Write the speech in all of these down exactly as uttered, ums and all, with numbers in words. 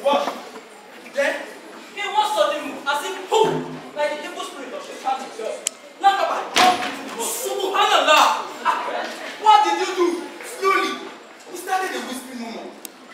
What? Then, in one sudden move, as if boom, like the evil spirit of Shaitan himself. Lanpapa jumped into the mosque. Subhanallah! What did you do? Slowly, we started a whispering moment.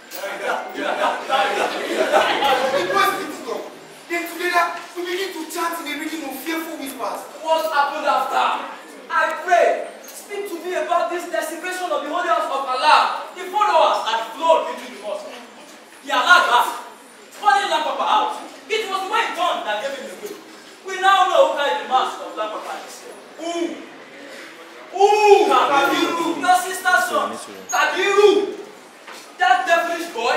The boys picked it up. Then together, we began to chant in a rhythm of fearful whispers. What happened after? I pray, speak to me about this desecration of the holy house of Allah. The followers had flowed into the mosque. He allowed us, calling Lanpapa out. It was my turn that gave him the way. We now know who carried the mask of Lanpapa this year. Ooh! Ooh! Kabiru! Your sister's son! Kabiru! That devilish boy!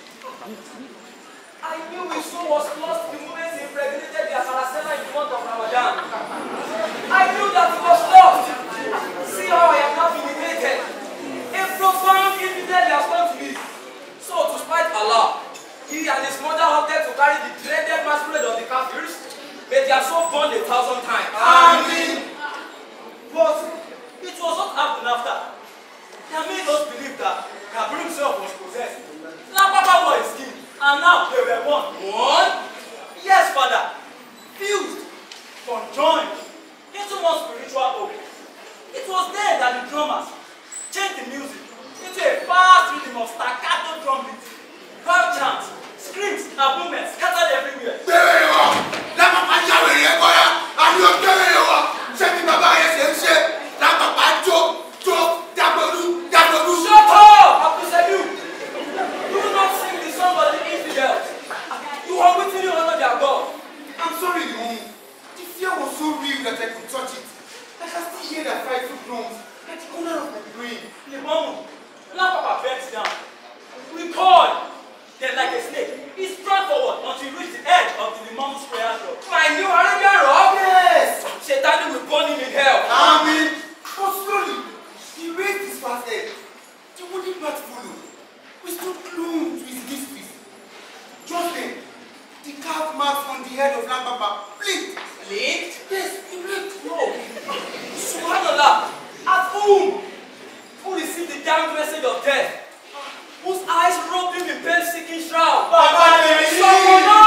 I knew his soul was lost the moment he impregnated the Saracena in the month of Ramadan. I knew that he was lost. See how I have now vindicated. A profound infidel has come to me. So, to spite Allah, he and his mother opted to carry the dreaded masquerade of the Kafirs. May their soul burn a thousand times. Amen. But it was not happened after. They made us believe that Kabir himself was possessed. Lanpapa was his king, and now they were one. One? Yes, Father. Fused, conjoined into one spiritual oath. It was there that the drummers changed the music into a fast rhythm of staccato drum beats, crowd chants, screams, and movements scattered everywhere. Lanpapa jáwé yẹn kọ́yá, àmì òkèèrè yẹn wọ̀, ṣé bí bàbá yẹn ṣe ń ṣe? Lanpapa jó, jó, dàgbòlú, dàgbòlú. Shut up, Abdulsalu! Do not sing the song of the infidels. You are waiting to honor their God. I'm sorry, Mom. The fear was so real that I could touch it. I can still hear their frightful drums at the corner of my brain. Limamu, Lanpapa bent down. Recoil. Then, like a snake, he sprang forward until he reached the edge of the Limamu's prayer shawl. My new Arabian rock? Yes! Shaitani will burn him in hell. Amen. But slowly, he raised his fast head. The wooden bat followed. We stood glued to his mysteries. Just then, the carved marks on the head of Lanpapa blinked. Blinked? Yes, he blinked. No. Subhanallah. At whom? Who received the damned message of death? Whose eyes robed him in pain-seeking shroud? Baba, baby! Someone, no!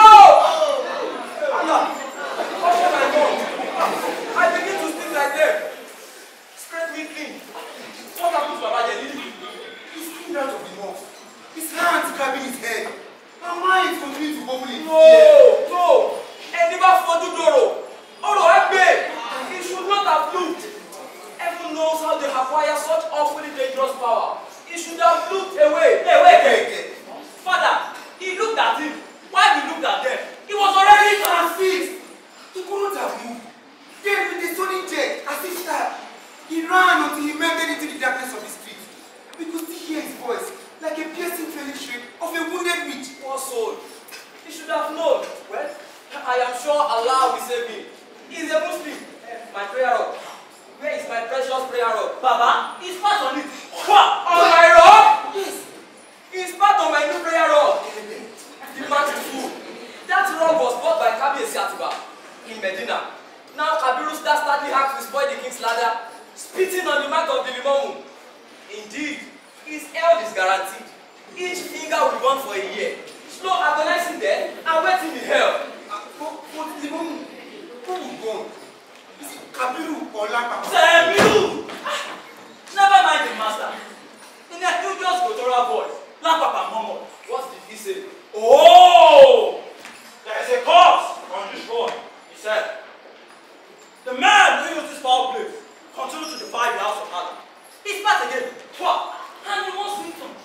Allah, what have I done? I begin to speak like them. Spread me clean. What happened to Baba Jelili? He screamed out of the mouth. His hands grabbing his head. Her mind continued to bubble in No, no. Eniba Fodu Doro. Oro Egbe. He should not have looked. Heaven knows how they acquire such awfully dangerous power. He should have looked away. Hey, wait, wait, wait. Father, he looked at him. While we looked at them, he was already transfixed. He couldn't have moved. Then with a sudden jet, as he stabbed, he ran until he melted into the darkness of the street. We could still hear his voice, like a piercing trailing shriek of a wounded witch. Poor soul. He should have known. Well, I am sure Allah will save him. He is a Muslim. My prayer rock. Where is my precious prayer rock? Baba, he's part on it. On my rock? Yes. He's part of my new prayer rock. The man is fool. That rock was bought by Kabi Esiatiba in Medina. Now Kabiru's dastardly act will spoil the king's ladder, spitting on the mark of the Limamu. Indeed, his health is guaranteed. Each finger will burn for a year. Slow agonizing death and waiting in hell. But the Limamu, who will burn? Is it Kabiru or Lanpapa? Semiu! Never mind the master. In a dubious guttural voice, Lanpapa murmured. What did he say? Oh! There is a cause on this road, he said. The man who used this foul place continued to defy the house of Allah. He spat again, twat, and he won't sleep on.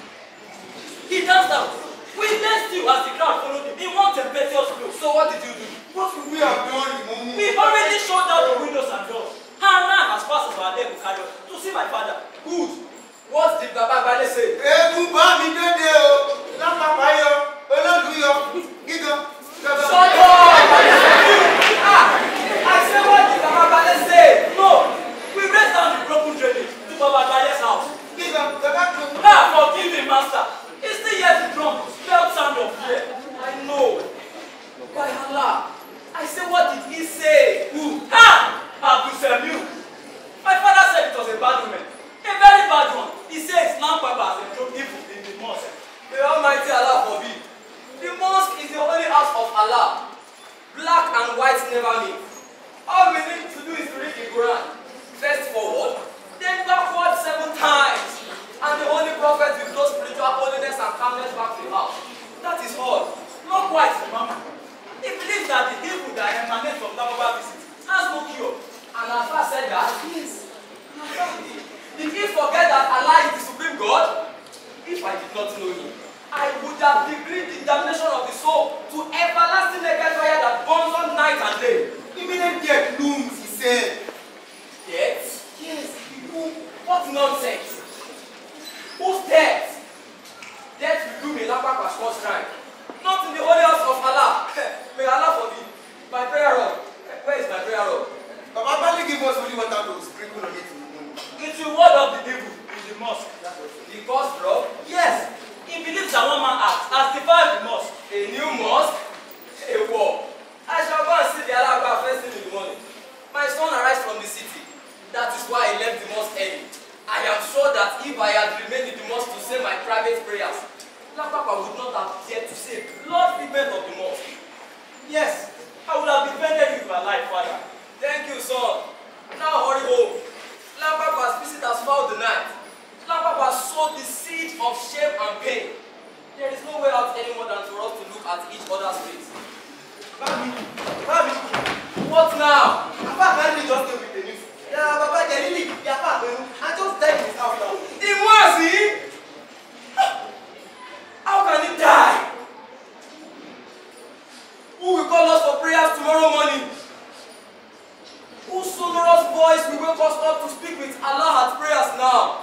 He danced out. We danced you as the crowd followed him in one tempestuous flow. So what did you do? What would we have done, Limamu? We already shut down the windows and doors. And now, as fast as our day will carry us, to see my father. Good. What did Baba Bale say? Egun bá mi dédé o, Lanpapa yọ, olódù yọ, gígan. Shut up! Ah! I say what did Baba Bale say? No! We raised down the broken drainage to Baba Bale's house. Gígan, Baba Kun. Ah, forgive me, master. He still hears the drum, spelled sound of fear. I know. By Allah, I say what did he say? Who? Ha! Abdulsalu. My father said it was a bad woman. A very bad one. He says Lanpapa has enthroned evil in the mosque. The Almighty Allah never meet. All we need to do is to read the Quran. First forward, then backward seven times. And the Holy Prophet will throw spiritual holiness and calmness back to the house. That is all. Not quite, Mama. He believes that the evil that emanates from Lanpapa visit has no cure. And Alpha said that? Yes. Did he forget that Allah is the supreme God? If I did not know him, I would have decreed the damnation of the soul to everlasting naked fire that burns on night and day. Imminent death looms, he said. Death? Yes. Who? What nonsense? Whose death? Death will loom in Lanpapa's first crime. Not in the holy house of Allah. May Allah forbid. My prayer robe. Where is my prayer robe? Baba Bali give us holy water to sprinkle on it in the morning. It's the word of the devil in the mosque. The first robe? Yes. He believes that one man act has defied the mosque. A new mosque? A war. I shall go and see the Allah first thing in the morning. My son arrives from the city. That is why I left the mosque early. I am sure that if I had remained in the mosque to say my private prayers, Lanpapa would not have dared to say, Lord, repent of the mosque. Yes, I would have defended you with my life, Father. Thank you, son. Now hurry home. Lanpapa's visit has fouled the night. Lanpapa sowed the seed of shame and pain. There is no way out anymore than for us to look at each other's face. Babi, Babi, What now? Papa can't just stay with the news. Yeah, Papa, they really, yeah, Papa, I just died in his house now. Imwazi? How can he die? Who will call us for prayers tomorrow morning? Whose sonorous voice will wake us up to speak with Allah at prayers now?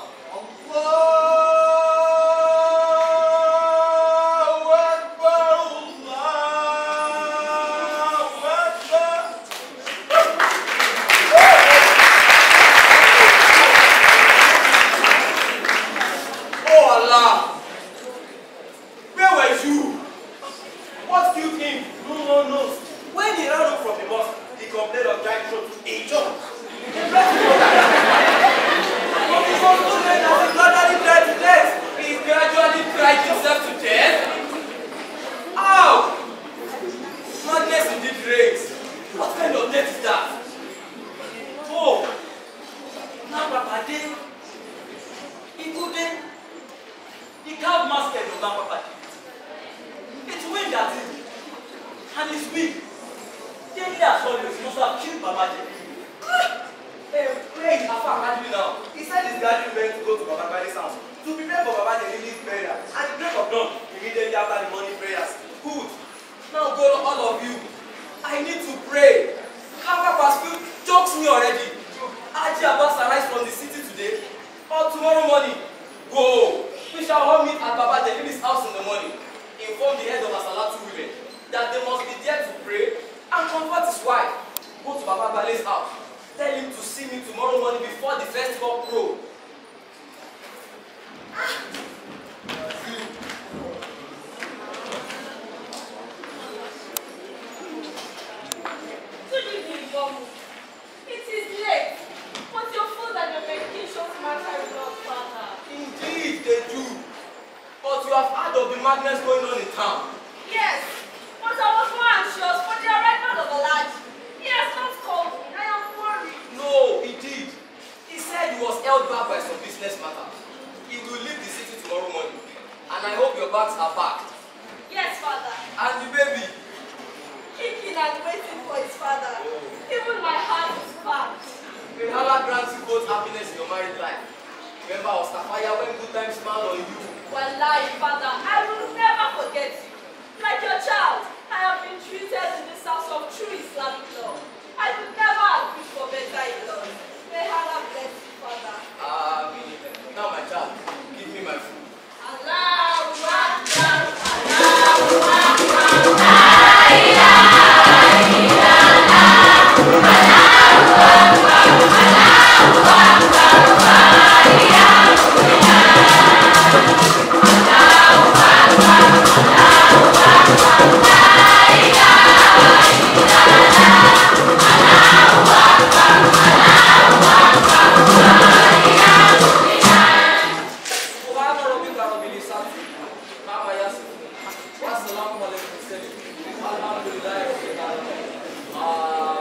Ah.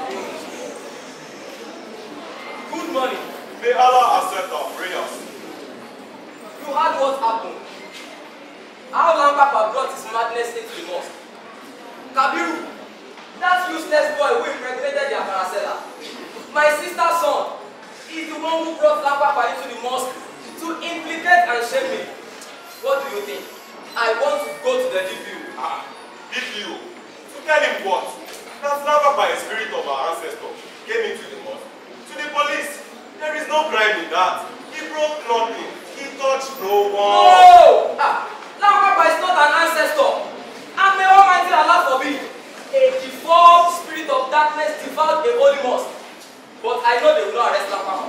Good morning. May Allah accept our prayers. You heard what happened. How Lanpapa brought his madness into the mosque. Kabiru, that useless boy who impregnated their paracella. My sister's son is the one who brought Lanpapa into the mosque to implicate and shame me. What do you think? I want to go to the D P U. Ah, D P U? To tell him what? That Lanpapa, a spirit of our ancestors, came into the mosque. To the police, there is no crime in that. He broke nothing. He touched no one. No! Ah, Lanpapa is not an ancestor. And may Almighty Allah forbid, a deformed spirit of darkness defiled a holy mosque. But I know they will not arrest Lanpapa.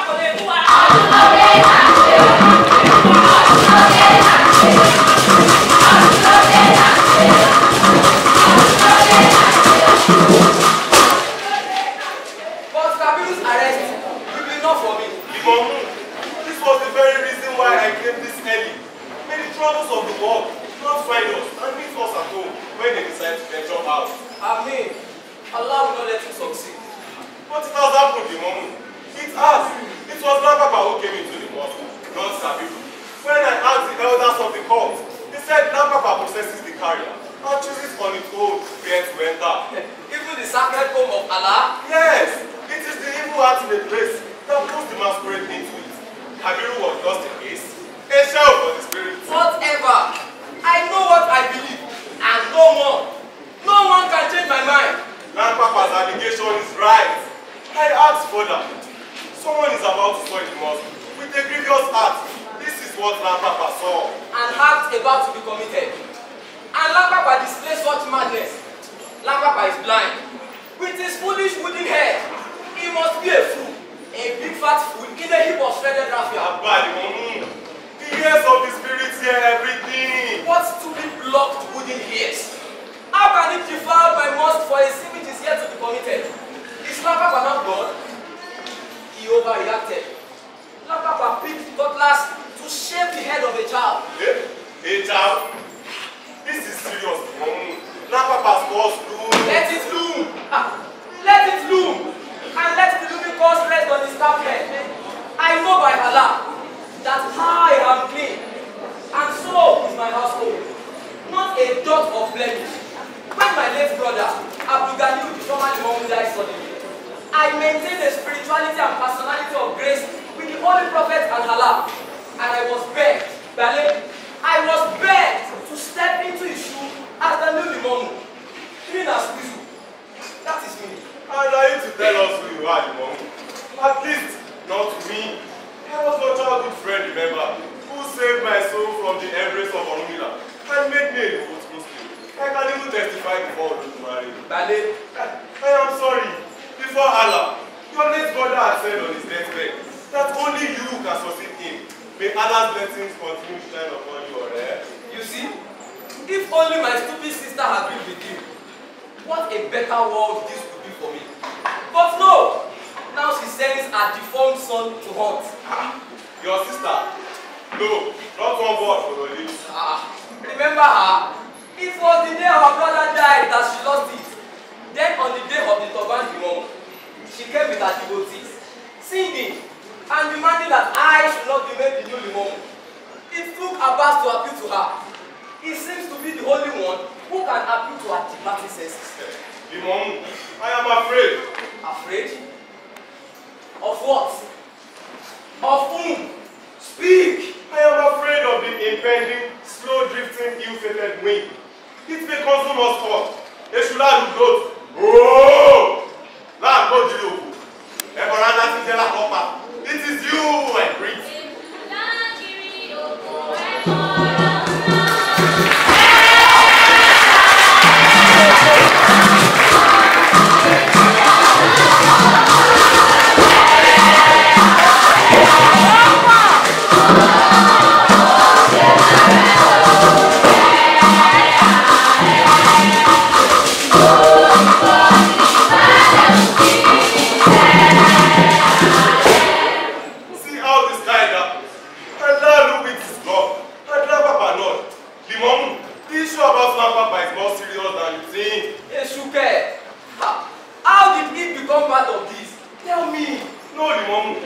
But Kabiru's arrest will be enough for me. Limon, this was the very reason why I came this early. May the troubles of the world not find us and meet us at home when they decide to venture out. Amen. Allah will not let you succeed. But it has happened, Limon. It has. It was Lanpapa who came into the mosque, not Kabiru. When I asked the elders of the court, they said Lanpapa possesses the carrier and chooses on its own where to enter. Even the sacred home of Allah? Yes, it is the evil heart in the place that puts the masquerade into it. Kabiru was just a case, a shell for the spirit. Whatever. I know what I believe, and no one, no one can change my mind. Lanpapa's allegation is right. I asked further. Someone is about to spoil the mosque with a grievous act. This is what Lanpapa saw. An act about to be committed. And Lanpapa displays such madness. Lanpapa is blind. With his foolish wooden head, he must be a fool. A big fat fool in a heap of shredded raffia. Abali, the ears of the spirits hear everything. What stupid blocked wooden ears? How can it defile my mosque for a sin which is yet to be committed? Is Lanpapa not God? He overreacted. Lanpapa picked cutlass to shave the head of a child. Eh? A child? This is serious. Mm. Lanpapa's cause loom. Let it loom. Ah, let it loom. And let the looming cause rest on his carpet. I know by Allah that I am clean. And so is my household. Not a dot of blemish. When my late brother, Abdul the former Imam, died suddenly, I maintained a spirituality and personality of grace with the Holy Prophet and Allah. And I was begged, Bale, I was begged to step into his shoe as the new Imam. Clean as whistle. That is me. And are you to tell us who you are, Imam? At least, not me. I was your childhood friend, remember, who saved my soul from the embrace of Orunmila and made me a devout Muslim. I can even testify before Olodumare. Bale, I am sorry. Before Allah, your late brother had said on his deathbed that only you can succeed him. May Allah's blessings continue to shine upon you, alright? you see, if only my stupid sister had been with you, what a better world this would be for me. But no, now she sends her deformed son to hunt. Ah, your sister? No, not one word for your lips. Ah, remember her? It was the day our brother died that she lost it. Then on the day of the Turban Imam, she came with her devotees, singing and demanding that I should not be made the new Imam. It took Abbas to appeal to her. He seems to be the only one who can appeal to her diplomatic senses. Imam, I am afraid. Afraid? Of what? Of whom? Speak! I am afraid of the impending, slow-drifting, ill-fated wind. It may consume us all. Eshula Lugod. Oh! La Gojiloku. Eborana Tijela Papa. It is you I greet. How did it become part of this? Tell me. No, Limamu.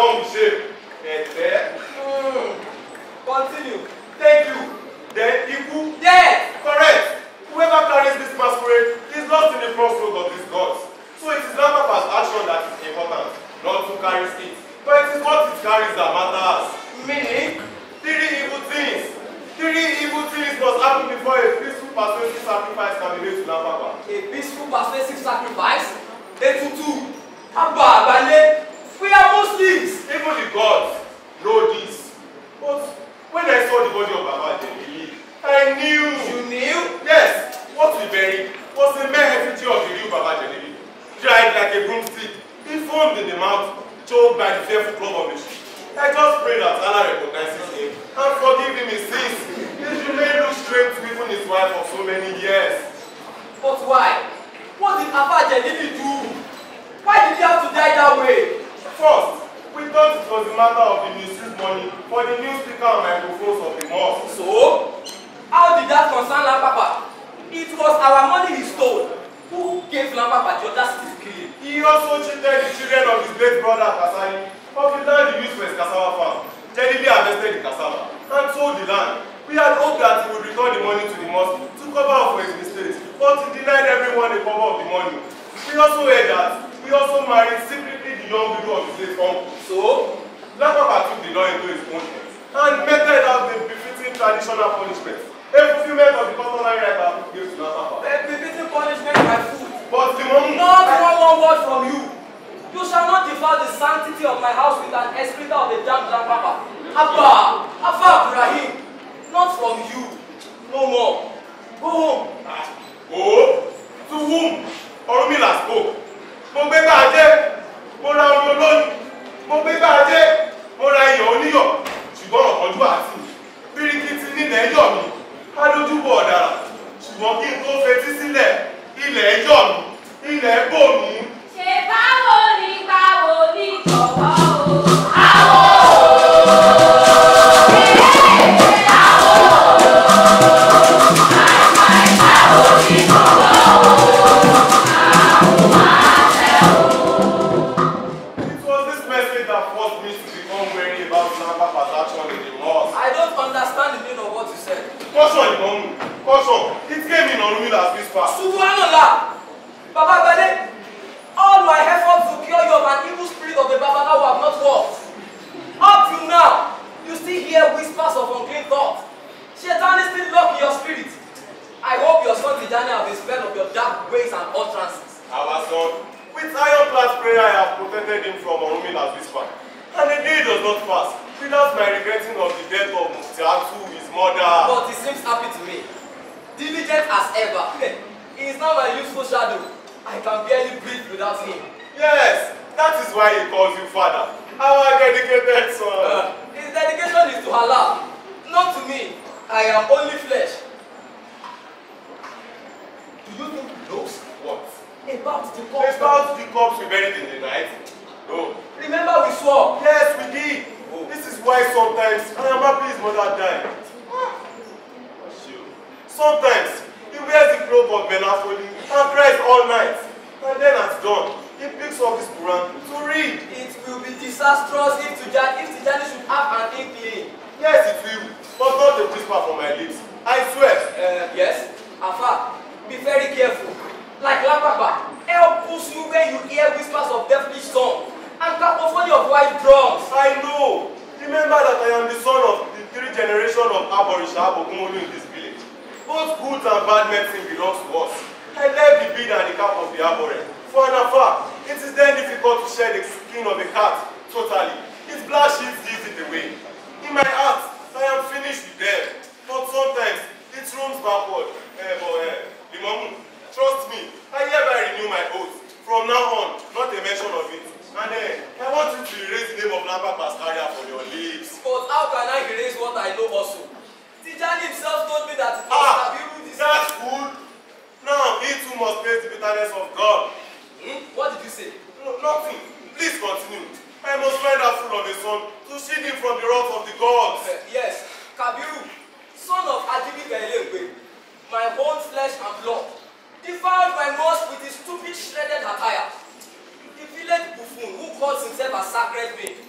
come with shame. And there. Mm. Continue. Thank you. Then Iku. Death. Correct. Whoever carries this masquerade is lost in the crossroads of these gods. So it is Lanpapa's action that is important, not who carries it. But it is what it carries that matters. Meaning? Three evil things. Three evil things must happen before a peaceful persuasive sacrifice can be made to Lanpapa. A peaceful persuasive sacrifice? Etutu. Abba Abale. We are Muslims. Even the gods know this. But when I saw the body of Baba Adeseke, I knew. You knew? Yes. What we buried was the mere effigy of the real Baba Adeseke, dried like a broomstick, deformed in the mouth, choked by the fearful club of the sheep. I just pray that Allah recognizes him and forgive him his sins. He remained no strength to even his wife for so many years. But why? What did Baba Adeseke do? Why did he have to die that way? First, we thought it was a matter of the misused money for the new speaker and microphones of the mosque. So, how did that concern Lanpapa? It was our money he stole. Who gave Lanpapa the audacity to kill him? He also cheated the children of his late brother Kasani of the land he used for his cassava farm. Jelly harvested the cassava and sold the land. We had hoped that he would return the money to the mosque to cover up for his mistakes, but he denied everyone a cover of the money. We also heard that he also married secretly the young widow of his late uncle. So, Lanpapa took the law into his own hands and meted out the befitting traditional punishment, a fulfillment of the customary right that gives to Lanpapa. a befitting punishment by food. But the moment Not one one word from you. You shall not defile the sanctity of my house with an excreta of a damned Lanpapa. Abba, Abba Ibrahim, not from you. No more. Go home. Go? To whom? Orumila spoke. Mo gbé bàjẹ́, mo ra omi olóyún, mo gbé bàjẹ́, mo ra iyọ̀ oníyọ̀, ṣùgbọ́n ọ̀kánjú àti bíríkítí nílẹ̀ ẹjọ́ mi, adójúbọ̀ ọ̀dàrà, ṣùgbọ́n kí n tó fetí sílẹ̀, ilẹ̀ ẹjọ́ mi, ilẹ̀ bò mí. Ṣé báwo ni báwo ni jọ̀wọ́ o? Àwọ̀ báwo ni jọ̀wọ́ o? Caution, Imam. Caution. It came in Orumila's whisper. Subhanallah. Baba Bade, all my efforts to cure you of an evil spirit of the Babalawo have not worked. Up till now, you still hear whispers of unclean thoughts. Shaitan is still locked in your spirit. I hope your son Tijani have been spared of your dark ways and utterances. Our son, with ironclad prayer I have protected him from Orumila's whisper. And the day does not pass without my regretting of the death of Muftiatu, his mother. But he seems happy to me. Diligent as ever. He is now my useful shadow. I can barely breathe without him. Yes, that is why he calls you father. Our dedicated son. Uh, his dedication is to Allah, not to me. I am only flesh. Do you think he knows What? about the corpse? About the corpse we buried in the night? No. Remember we swore. Yes, we did. Oh. This is why sometimes I am happy his mother died. Sometimes he wears the cloak of melancholy and cries all night. And then at dawn, he picks up his Quran to read. It will be disastrous if Tijani, if Tijani should have an inkling. Yes, it will, but not a whisper from my lips. I swear. Uh, yes, Afa, be very careful. Like Lanpapa, help push you when you hear whispers of devilish songs and cacophony of white drums. I know. Remember that I am the son of the three generations of Aborisha Abogunmolu in this village. Both good and bad medicine belongs to us. I left the beard and the cap of the Abore. For an affair, it is then difficult to shed the skin of a cat totally. Its black sheets gives it away. In my heart, I am finished with them. But sometimes, it roams backward. Eh, but, eh, Limamu, trust me, I hereby renew my oath. From now on, not a mention of it. And then, I want you to erase the name of Lanpapa's career from your lips. But how can I erase what I know also? Tijani himself told me that it was Ah, Kabiru this. that's good. Now, he too must face the bitterness of God. Hmm? What did you say? No, nothing. Please continue. I must find that fool of a son to shield him from the wrath of the gods. Uh, yes, Kabiru, son of Adibika Elegbe, my own flesh and blood, defiled my mosque with his stupid shredded attire. The village buffoon who calls himself a sacred being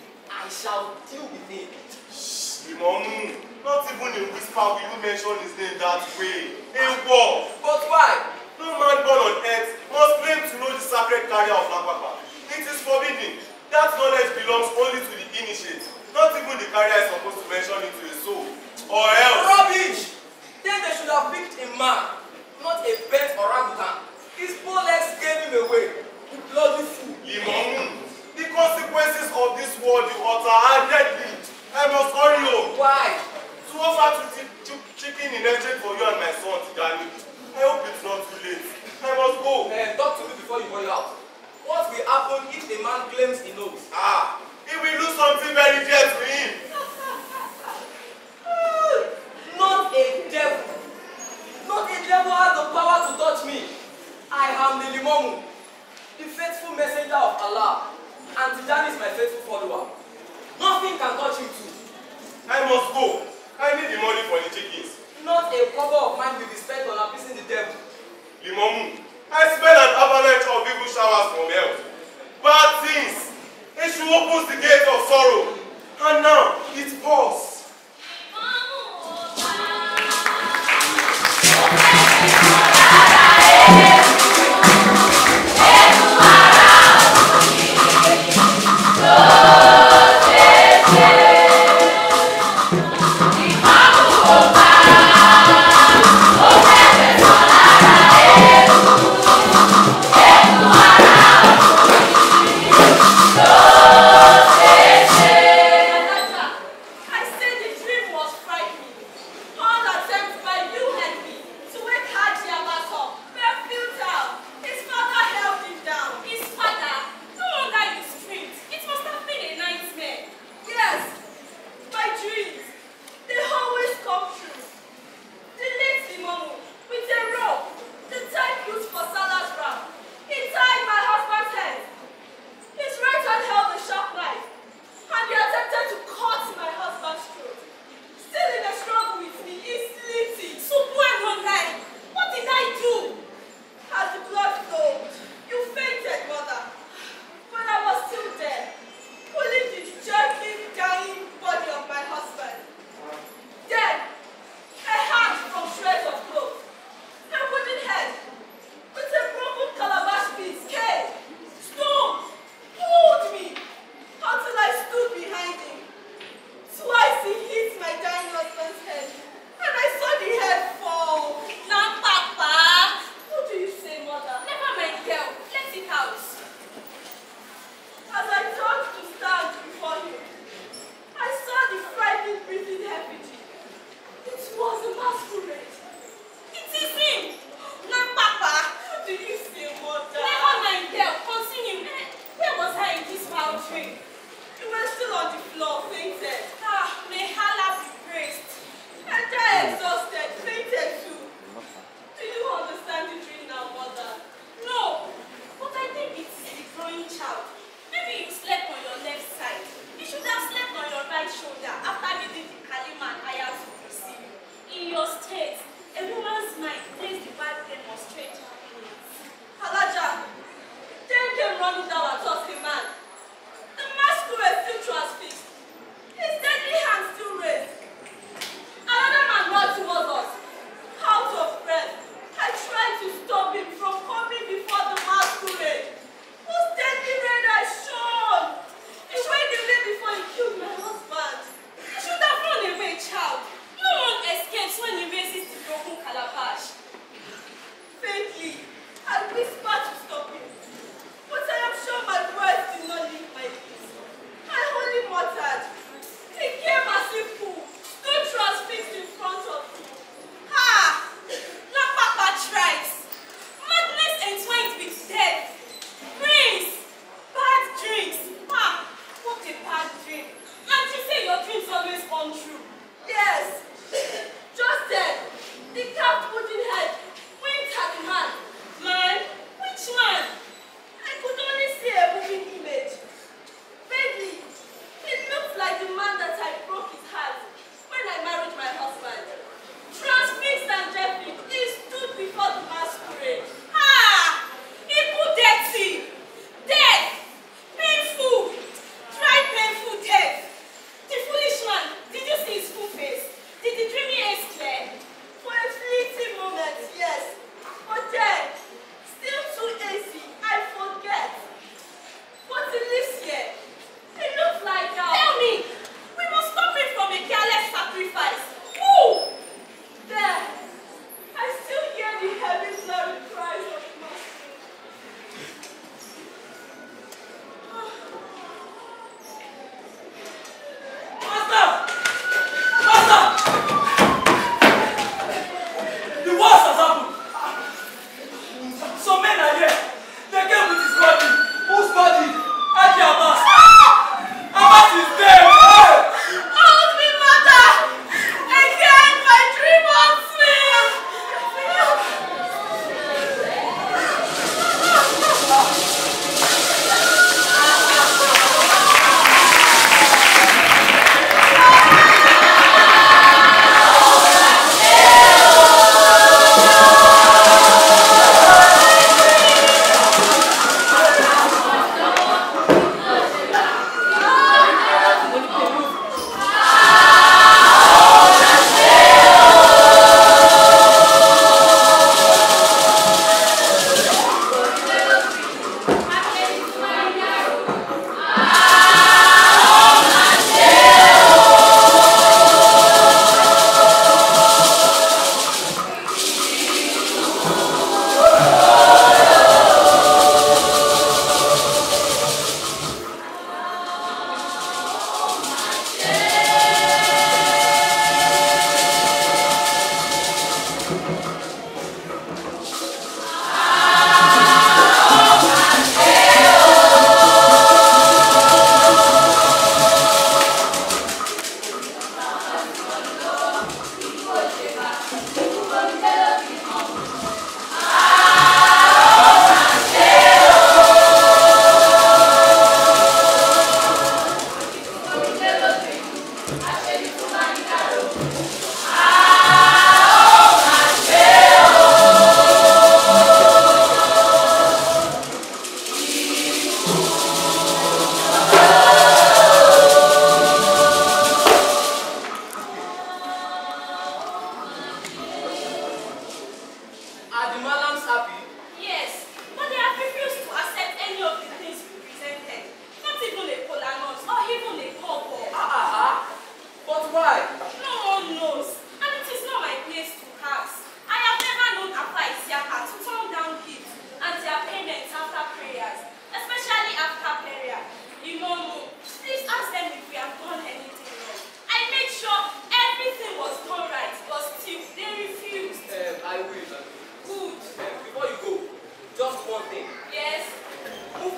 I shall deal with him. Limamu, not even in whisper will you mention his name that way. In war. But why? No man born on earth must claim to know the sacred career of Lanpapa. It is forbidden. That knowledge belongs only to the initiate. Not even the carrier is supposed to mention it to a soul. Or else. Rubbish! Then they should have picked a man, not a bent orangutan. His poor legs gave him away. You bloody fool. Limamu, the consequences of this word you utter are deadly. I must hurry home. Why? To offer to ch ch chicken in exchange for you and my son, Tijani. I hope it's not too late. I must go. Uh, talk to me before you go out. What will happen if a man claims he knows? Ah, he will lose something very dear to him. Not a devil. Not a devil has the power to touch me. I am the Limamu, the faithful messenger of Allah, and Tijani is my faithful follower. Nothing can touch you too. I must go. I need the money for the chickens. Not a cover of mine will be spent on appeasing the devil. Limamu, I smell an avalanche of evil showers from hell. Bad things. Issue opens the gate of sorrow. And now, it pours. Wow.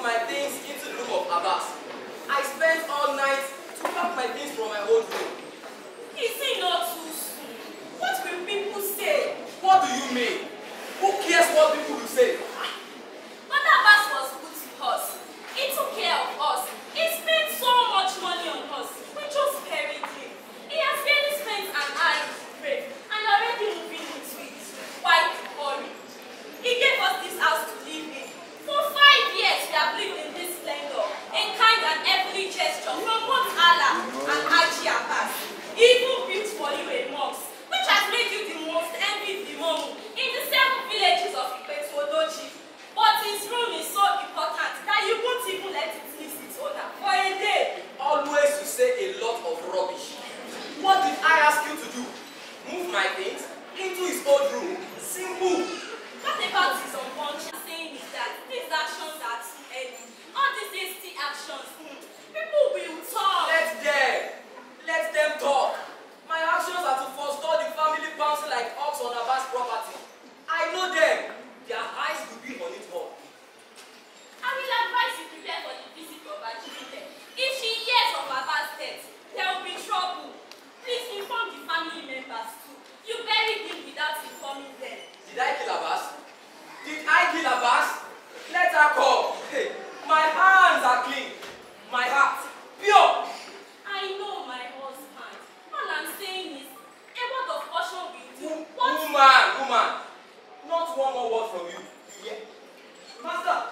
my things into the room of Abbas. I spent all night to pack my things from my old room. Is it not too soon? What will people say? What do you mean? Who cares what people will say? But Abbas was good to us. He took care of us. He spent so much money on us. We just buried him. He has barely spent an eye to pray and already moving into it. Why worry? He gave us this house to live in. For five years we have lived in this splendor, a kind and heavenly gesture from both Allah and Ade Adeseke. He even built for you a mosque, which has made you the most envied imam in the seven villages of Ipetuodoji. But his room is so important that you won't even let it miss its owner for a day. Always you say a lot of rubbish. What did I ask you to do? Move my things into his old room. Simple. What about his unconscious saying is that these actions are too early? All these hasty actions, hmm, people will talk. Let them. Let them talk. My actions are to forestall the family bouncing like ox on Abbas property. I know them. Their eyes will be on it all. I will advise you prepare for the visit of Ajibide. If she hears of Abbas' death, there will be trouble. Please inform the family members too. You buried him without informing them. Did I kill Abbas? Did I kill Abbas? Let her come. Hey, my hands are clean. My heart pure. I know my husband. All I'm saying is, a word of caution will do. What? Woman, woman. Not one more word from you. You hear? Master.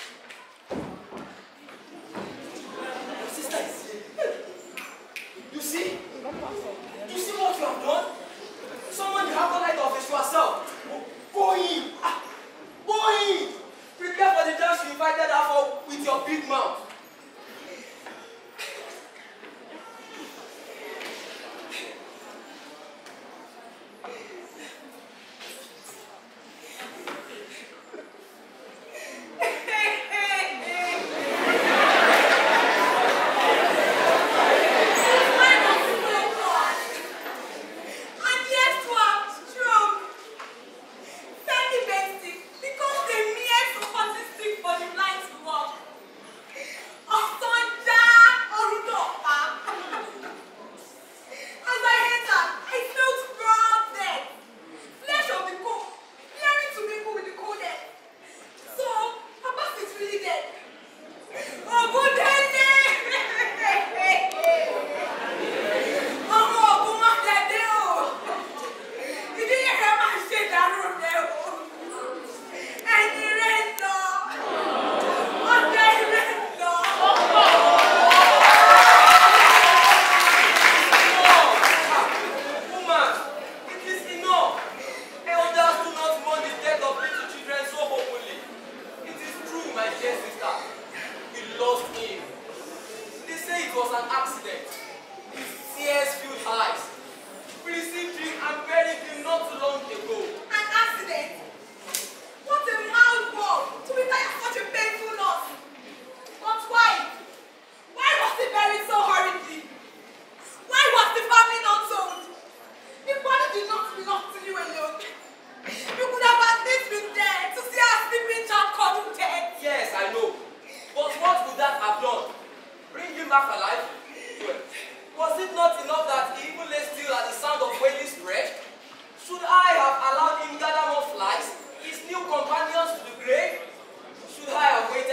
Your sister is here. You see? You see what you have done? Someone you have the light of it yourself. Go in. Ah, go in. Prepare for the dance you invited her for with your big mouth. Companions to the grave? Should I have waited?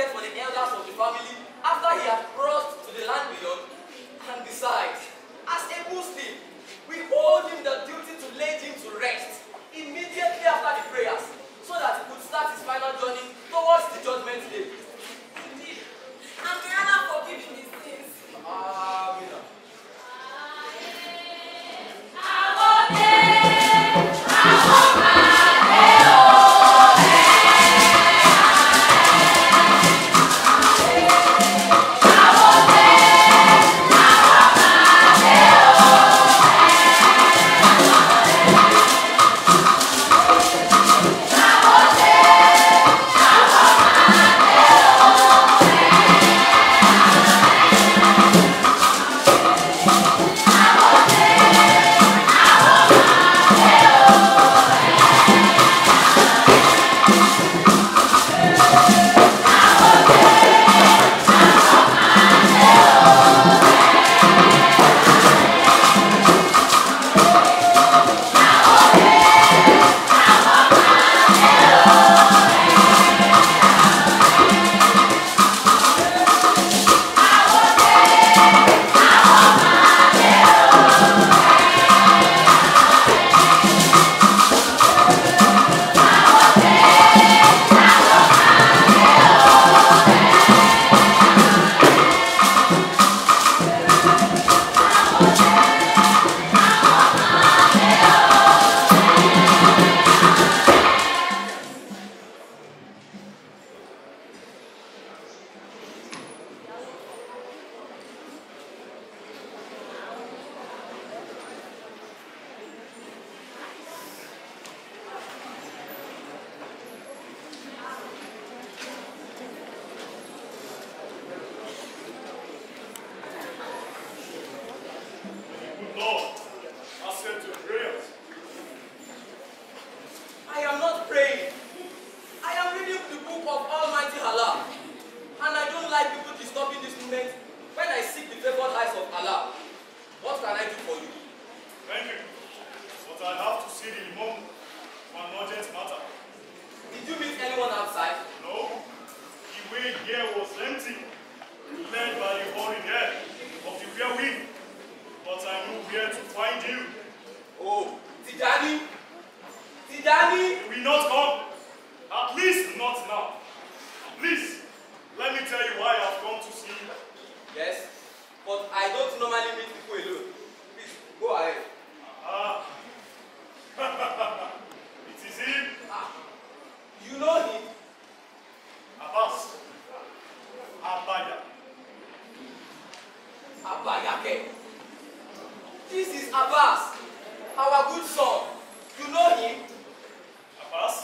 air was empty, led by the hurried air of the rear wind. But I knew where to find you. Oh, Tijani! Tijani! You will not come. At least not now. Please, let me tell you why I have come to see you. Yes, but I don't normally meet people alone. Please, go ahead. Ah. It is him. Ah, you know him? Abbas. Abaya. Abayake. This is Abbas, our good son. You know him? Abbas?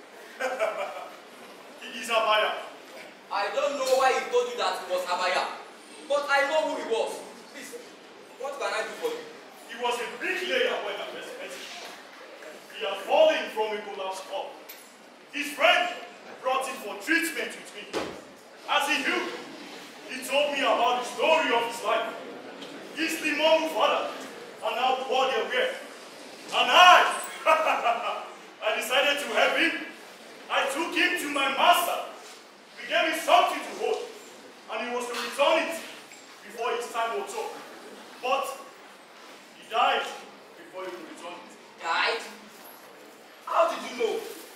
He is Abaya. I don't know why he told you that he was Abaya, but I know who he was. Please, what can I do for you? He was a bricklayer when I first met him. He had fallen from a collapsed hall. His friend brought him for treatment with me. As he knew, he told me about the story of his life. His Limomu father, and how poor they were. And I, I decided to help him. I took him to my master. We gave him something to hold, and he was to return it before his time was up. But he died before he could return it. Died? How did you know?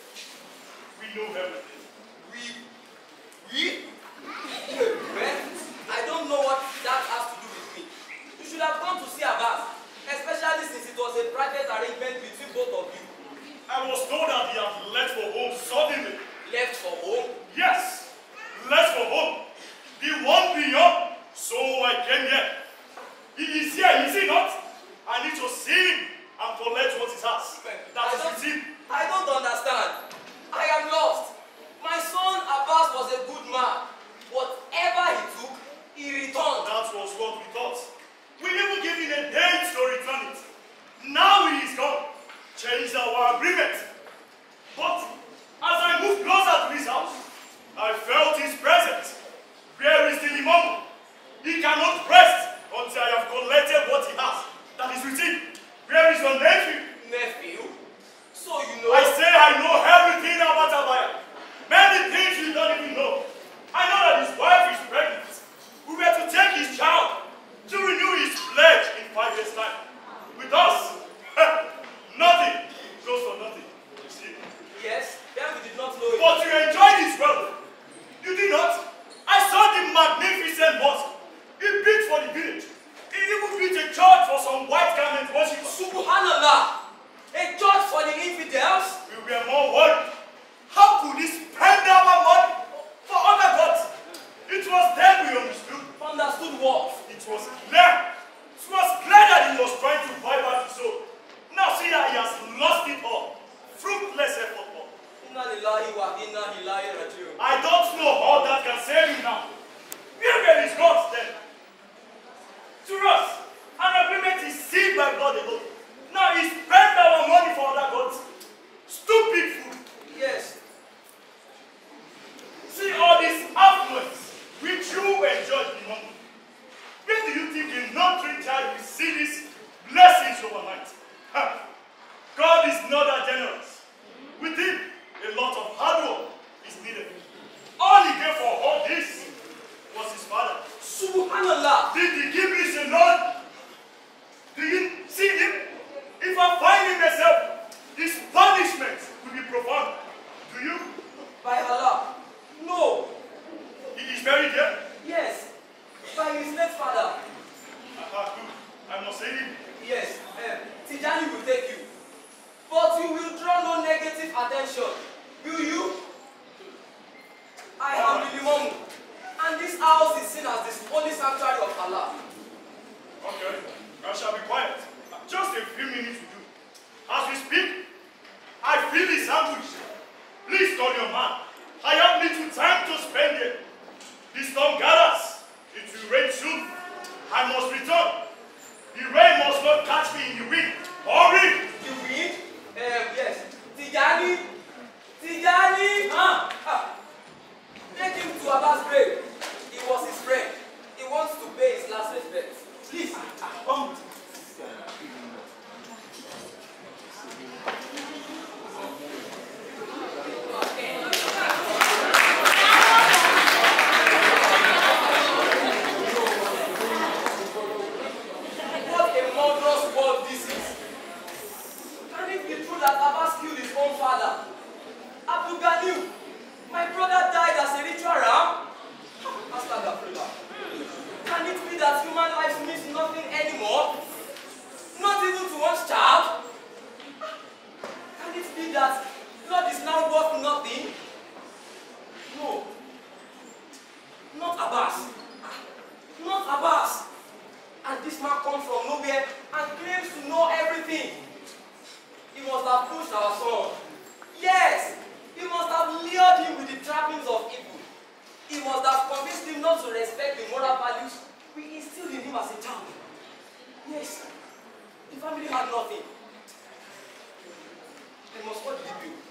We know everything. We? We? Well, I don't know what that has to do with me. You should have gone to see Abbas, especially since it was a private arrangement between both of you. I was told that he had left for home suddenly. Left for home? Yes, left for home. He won't be young, so I came here. He is here, is he not? I need to see him and collect what he has. That is with him. I don't understand. I am lost. My son Abbas was a good man. Whatever he took, he returned. That was what we thought. We even gave him a date to return it. Now he is gone. Changed our agreement. But as I moved closer to his house, I felt his presence. Where is the Imam? He cannot rest until I have collected what he has. That is with him. Where is your nephew? Nephew? So you know... I say I know everything about Abaya. Many things you don't even know. I know that his wife is pregnant. We were to take his child to renew his pledge in five years' time. With us, nothing goes for nothing. You see? Yes, then we did not know it. But you enjoyed his wealth. You did not? I saw the magnificent mosque. He built for the village. He even built a church for some white garment worshippers. Subhanallah! A church for the infidels? We were more worried. How could he spend our money for other gods? It was then we understood. Understood what? It was clear. It was clear that he was trying to buy back his soul. Now see that he has lost it all. Fruitless effort. Inna lillahi wa inna ilaihi raji'un. I don't know how that can save him now. Where were his gods then? To us, an agreement is sealed by blood alone. Now he spent our money for other gods. Stupid fool. Yes. See all these affluence which you enjoy the moment. Where do you think a non-trained child will see these blessings overnight? Huh. God is not that generous. With him, a lot of hard work is needed. All he gave for all this was his father. Subhanallah! Did he give this alone? Do you see him? If I find him myself, his punishment will be profound. Do you? By Allah. No. He is buried here? Yes. By his late father. Ah, good. I must say him. Yes. Um, Tijani will take you. But you will draw no negative attention. Will you? I am the Imam. And this house is seen as the holy sanctuary of Allah. Okay. I shall be quiet. Just a few minutes to do. As we speak, I feel his anguish. Please call your man. I have little time to spend here. The storm gathers. It will rain soon. I must return. The rain must not catch me in the wind. Hurry! The wind? Um, yes. Tijani? Tijani? Huh? Ah. Take him to Abba's grave. He was his friend. He wants to pay his last respects. Please, come. that human life means nothing anymore? Not even to one's child? Can it be that blood is now worth nothing? No. Not Abbas. Not Abbas. And this man comes from nowhere and claims to know everything. He must have pushed our son. Yes, he must have lured him with the trappings of evil. He must have convinced him not to respect the moral values we instilled in him as a child. Yes, the family had nothing. They must what did he do?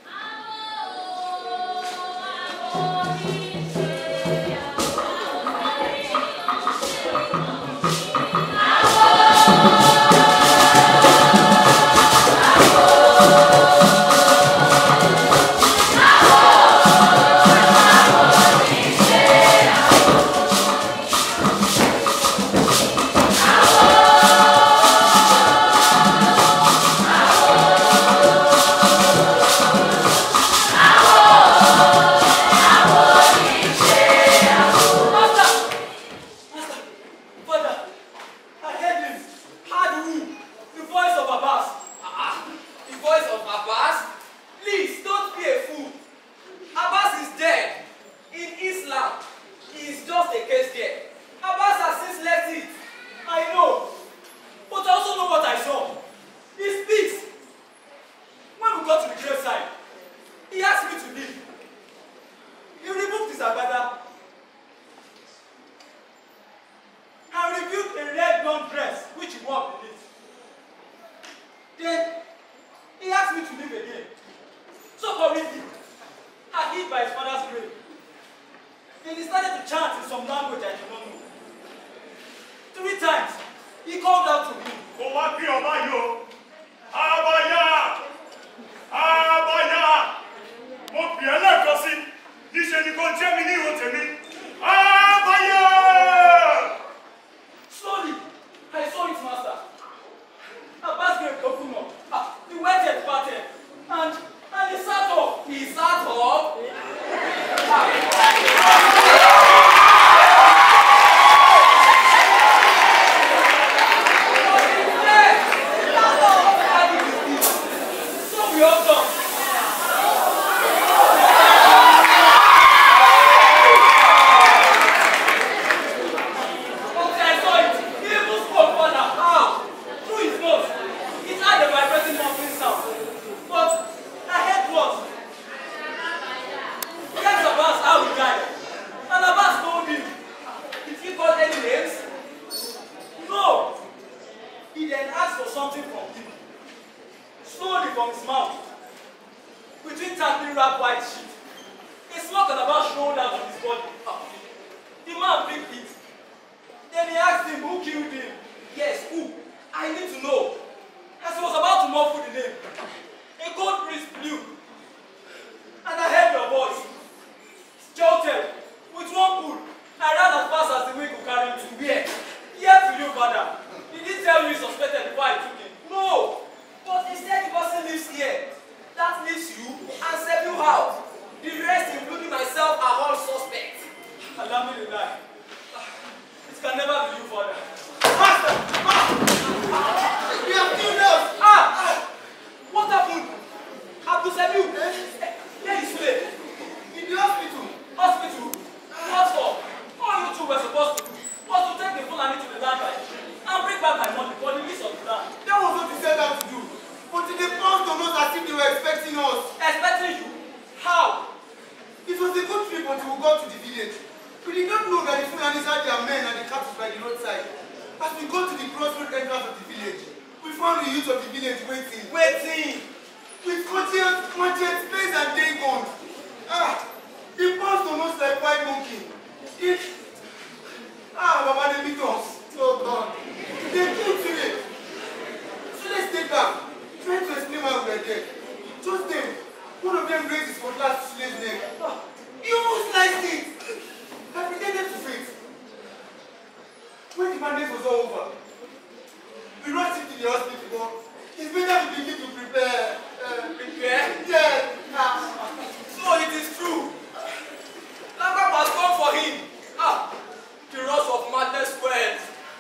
Lanpapa has come for him. Ah, the wrath of madness squared.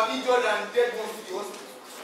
our injured and dead ones to the hospital.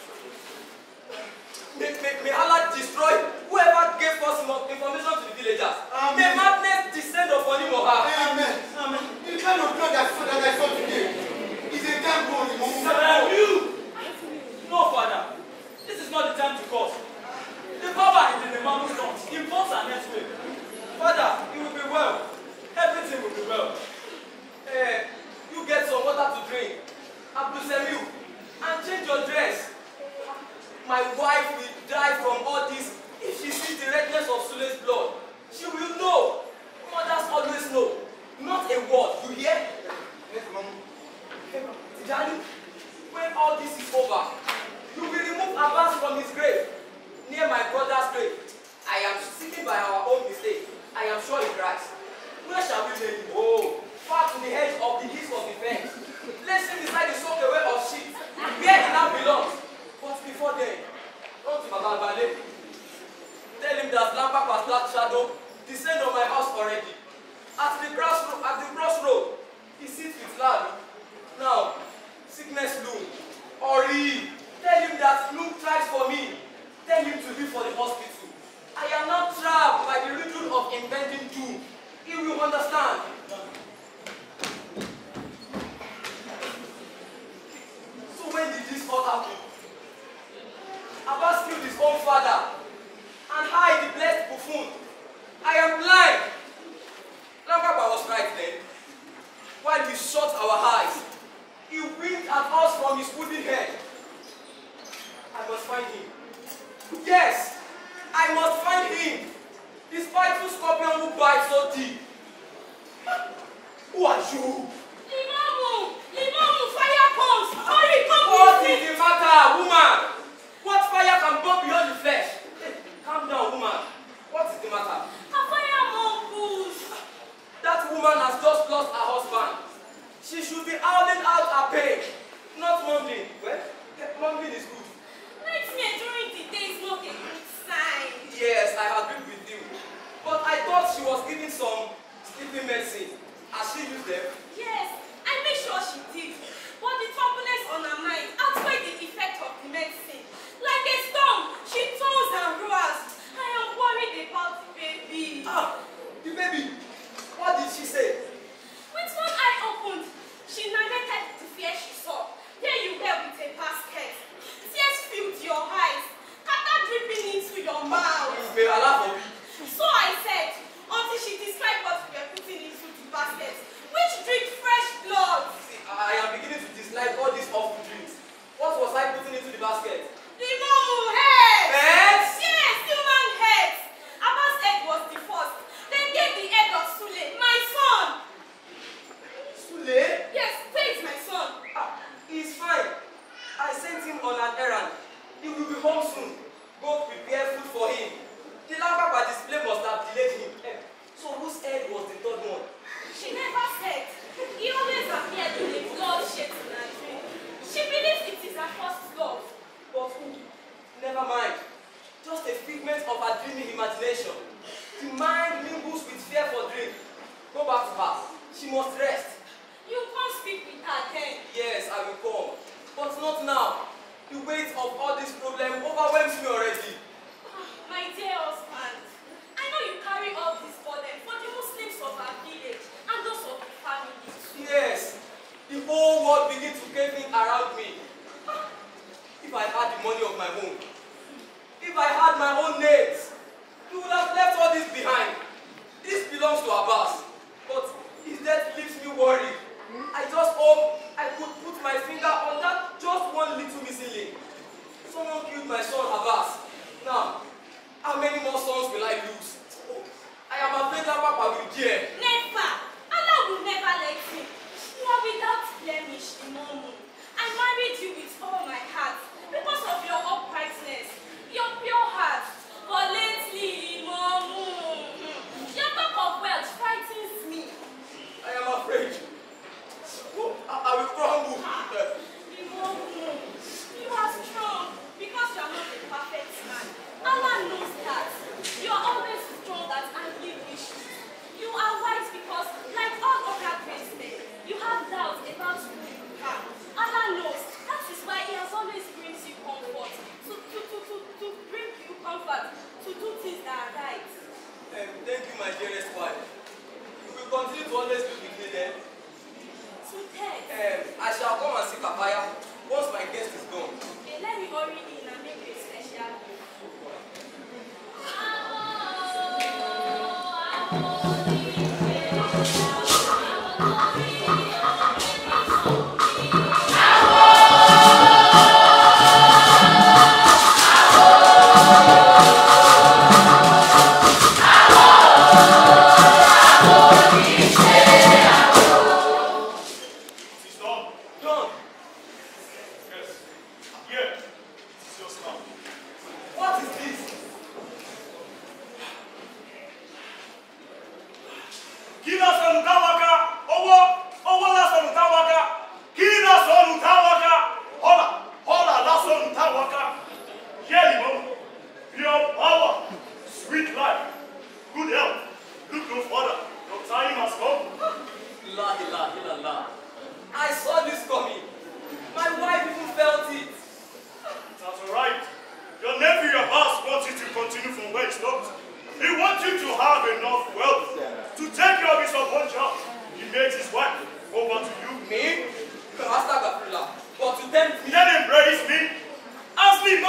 May, may, may Allah destroy whoever gave false information to the villagers. Amen. May madness descend upon him or her. Amen. Amen. The kind of blood that, that I saw today is a damn blood. Sir, you! No, Father. This is not the time to curse. The power is in the mountain storms. It falls and next way. Father, it will be well. Everything will be well. Eh, you get some water to drink. Abdusem you. And change your dress. My wife will die from all this. If she sees the redness of Sule's blood, she will know. Mothers always know. Not a word. You hear? Yes, Mom. Tijani, when all this is over, you will remove Abbas from his grave, near my brother's grave. I am sitting by our own mistake. I am sure he cries. Where shall we lay him? Oh, far to the edge of the hills of the fence. Place him beside the soak away of sheep, where he now belongs. But before then, run to Baba Bale. Tell him that Lanpapa black shadow descend on my house already. At the crossroad, at the crossroad, he sits with Lad. Now, sickness loom. Ori, tell him that loom tries for me. Tell him to leave for the hospital. I am not trapped by the ritual of impending doom. He will understand. So when did this all happen? Abbas killed his own father, and I, the blessed buffoon, I am blind. Lanpapa was right then. While we shut our eyes, he winked at us from his wooden head. I must find him. Yes, I must find him. The spiteful scorpion who bites so deep. Who are you? Limamu! Limamu! Fire comes! Hurry, come What with is me! the matter, woman? What fire can burn beyond the flesh? Hey, calm down, woman. What is the matter? A fire mongoose! That woman has just lost her husband. She should be howling out her pain, not mumbling. Well, mumbling is good. Nightmare during the day is not a good sign. Yes, I agree with you. But I thought she was giving some sleeping medicine. Has she used them? Yes, I made sure she did. But the turbulence on her mind outweighed the effect of the medicine. Like a storm, she tones and roars. I am worried about the baby. Ah, the baby. What did she say? With one eye opened, she narrated the fear she saw. There you were with a basket. Tears filled your eyes, water dripping into your mouth. May Allah forbid. So I said, until she described what we were putting into the basket, which dripped fresh blood. See, I am beginning to dislike all these awful drinks. What was I putting into the basket? The normal head. Heads? Yes, human heads. Abba's head was the first. Then came the head of Sule, my son. Sule? Yes, where is my son? Ah, he's fine. I sent him on an errand. He will be home soon. Go prepare food for him. The Lanpapa display must have delayed him. Eh, so whose head was the third one? She never said. He always appeared in a blood shed in her dream. She believes it is her first love. But who? Never mind. Just a figment of her dreamy imagination. The mind mingles with fear for drink. Go back to her. She must rest. You can't speak with her then. Yes, I will come. But not now. The weight of all this problem overwhelms me already. My dear husband, I know you carry all this burden for the Muslims of our village and those of the family. Yes, the whole world begins to cave in around me. If I had the money of my own, if I had my own needs, you would have left all this behind. This belongs to Abbas, but his death leaves me worried. I just hope I could put my finger on that just one little missing link. Someone killed my son Abbas. Now, how many more sons will I lose? Oh, I am afraid that Papa will dare. Never! Allah will never let me. You are without blemish, Imamu. I married you with all my heart because of your uprightness, your pure heart. But lately, Imamu, your talk of wealth frightens me. I am afraid. Oh, I, I will crumble. Imamu, you are strong because you are not a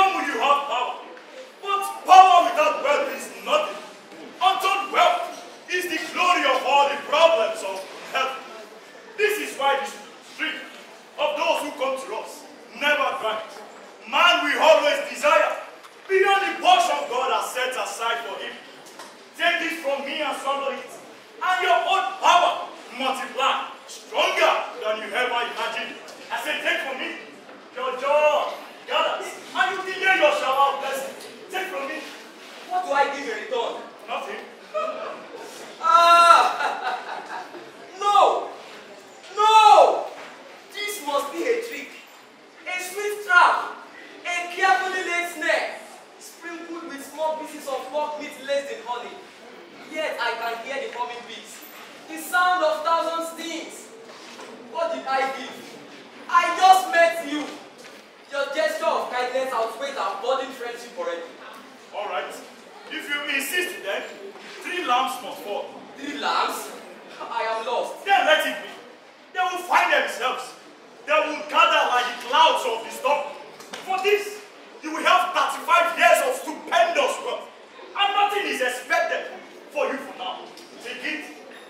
normal you have power, but power without wealth is nothing. Untold wealth is the glory of all the problems of heaven. This is why the street of those who come to us never grant. Man will always desire beyond the portion God has set aside for him. Take this from me and swallow it, and your own power multiply stronger than you ever imagined. I say, take from me your joy gathers, and you delay your shower of blessing. Take from me. What do I give in return? Nothing. Ah! No! No! This must be a trick. A sweet trap. A carefully laid snare. Sprinkled with small pieces of pork meat laced in honey. Yet I can hear the coming beats. The sound of thousand stings. What did I give? I just met you. Your gesture of kindness outweighs our budding friendship already. All right. If you insist then, three lambs must fall. Three lambs? I am lost. Then let it be. They will find themselves. They will gather like the clouds of the storm. For this, you will have thirty-five years of stupendous wealth. And nothing is expected for you for now. Take it.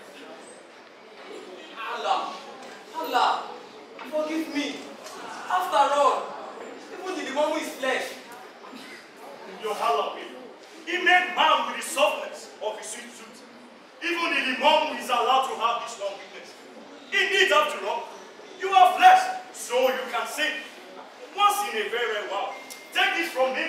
Allah, Allah, forgive me. After all, even the demon who is flesh. Your Allah will. He made man with the softness of his sweet suit. Even the demon is allowed to have this long weakness. Indeed, after all, you are flesh, so you can sin. Once in a very while. Take this from me.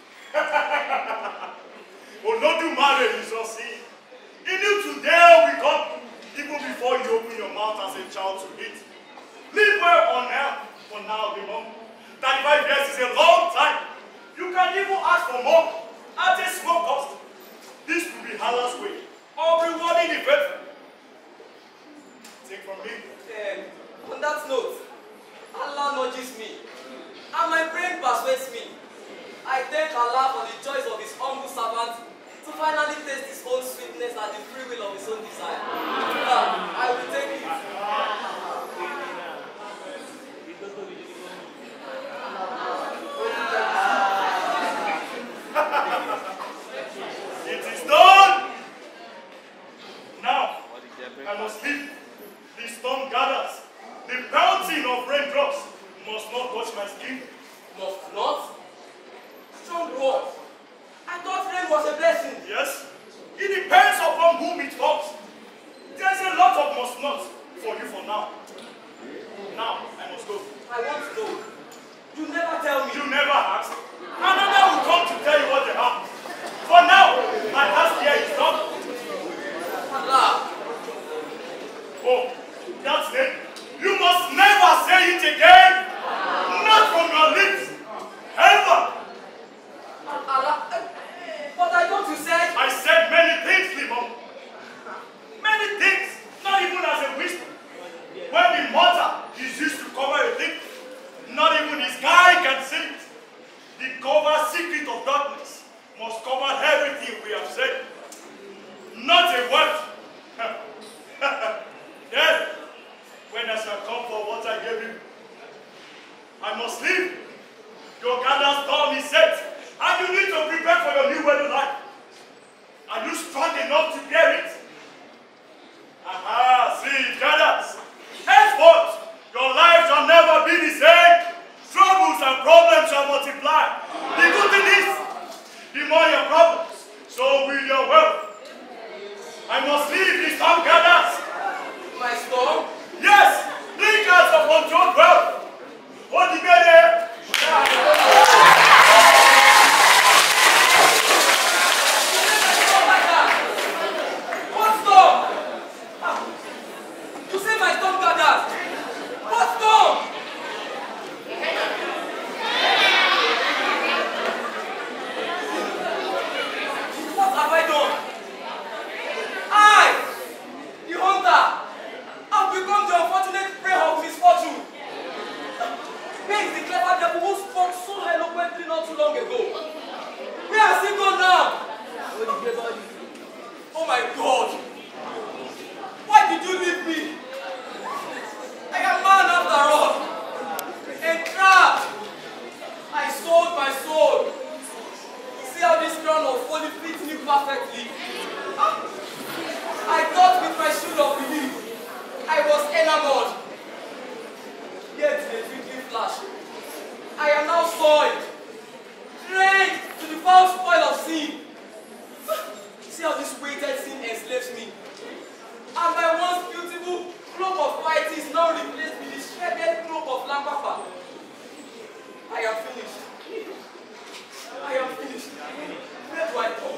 Oh, no, do marry is not sin. He knew today we come, even before you open your mouth as a child to eat. Live well on earth for now, demon. thirty-five years is a long time. You can even ask for more at a small cost. This will be Allah's way of rewarding the faithful. Take from me. Um, on that note, Allah nudges me, and my brain persuades me. I thank Allah for the choice of his humble servant to finally taste his own sweetness at the free will of his own desire. Uh, I will take it. It is done! Now, I must leave. The storm gathers. The pelting of raindrops must not touch my skin. Must not? Strong word. I thought rain was a blessing. Yes, it depends upon whom it falls. There's a lot of must not for you for now. Now, I must go. I want to know. You never tell me. You never asked. Another will come to tell you what they have. For now, my task here is done. Allah. Oh, that's it. You must never say it again. Not from your lips. Ever. Allah. But I thought you said. I said many things, Limon. Many things. Not even as a whisper. When the mortar is used to cover a thing, not even the sky can see it. The cover secret of darkness must cover everything we have said. Not a word. Then, when I shall come for what I gave you, I must leave. Your gather storm is set, and you need to prepare for your new wedding life. Are you strong enough to bear it? Aha, see, it gathers. Henceforth, your life shall never be the same. Troubles and problems shall multiply. The good thing is, the more your problems, so will your wealth. I must leave the storm gathers. My storm? Yes, drinkers of untold wealth. What do you get there? What storm? Ah, you say my storm gathers. What storm? What have I done? I, the hunter, have become the unfortunate prey of misfortune. Where is the clever devil who spoke so eloquently not too long ago? Where has he gone now? Oh my God! Why did you leave me? I am man after all. Entrapped. I sold my soul perfectly. I thought with my shield of belief, I was enamored. Yet in a twinkling flash, I am now soiled, drained to the foul spoil of sin. See how this weighted sin enslaves me. And my once beautiful cloak of piety is now replaced with the shredded cloak of Lanpapa. I am finished. I am finished. Where do I turn?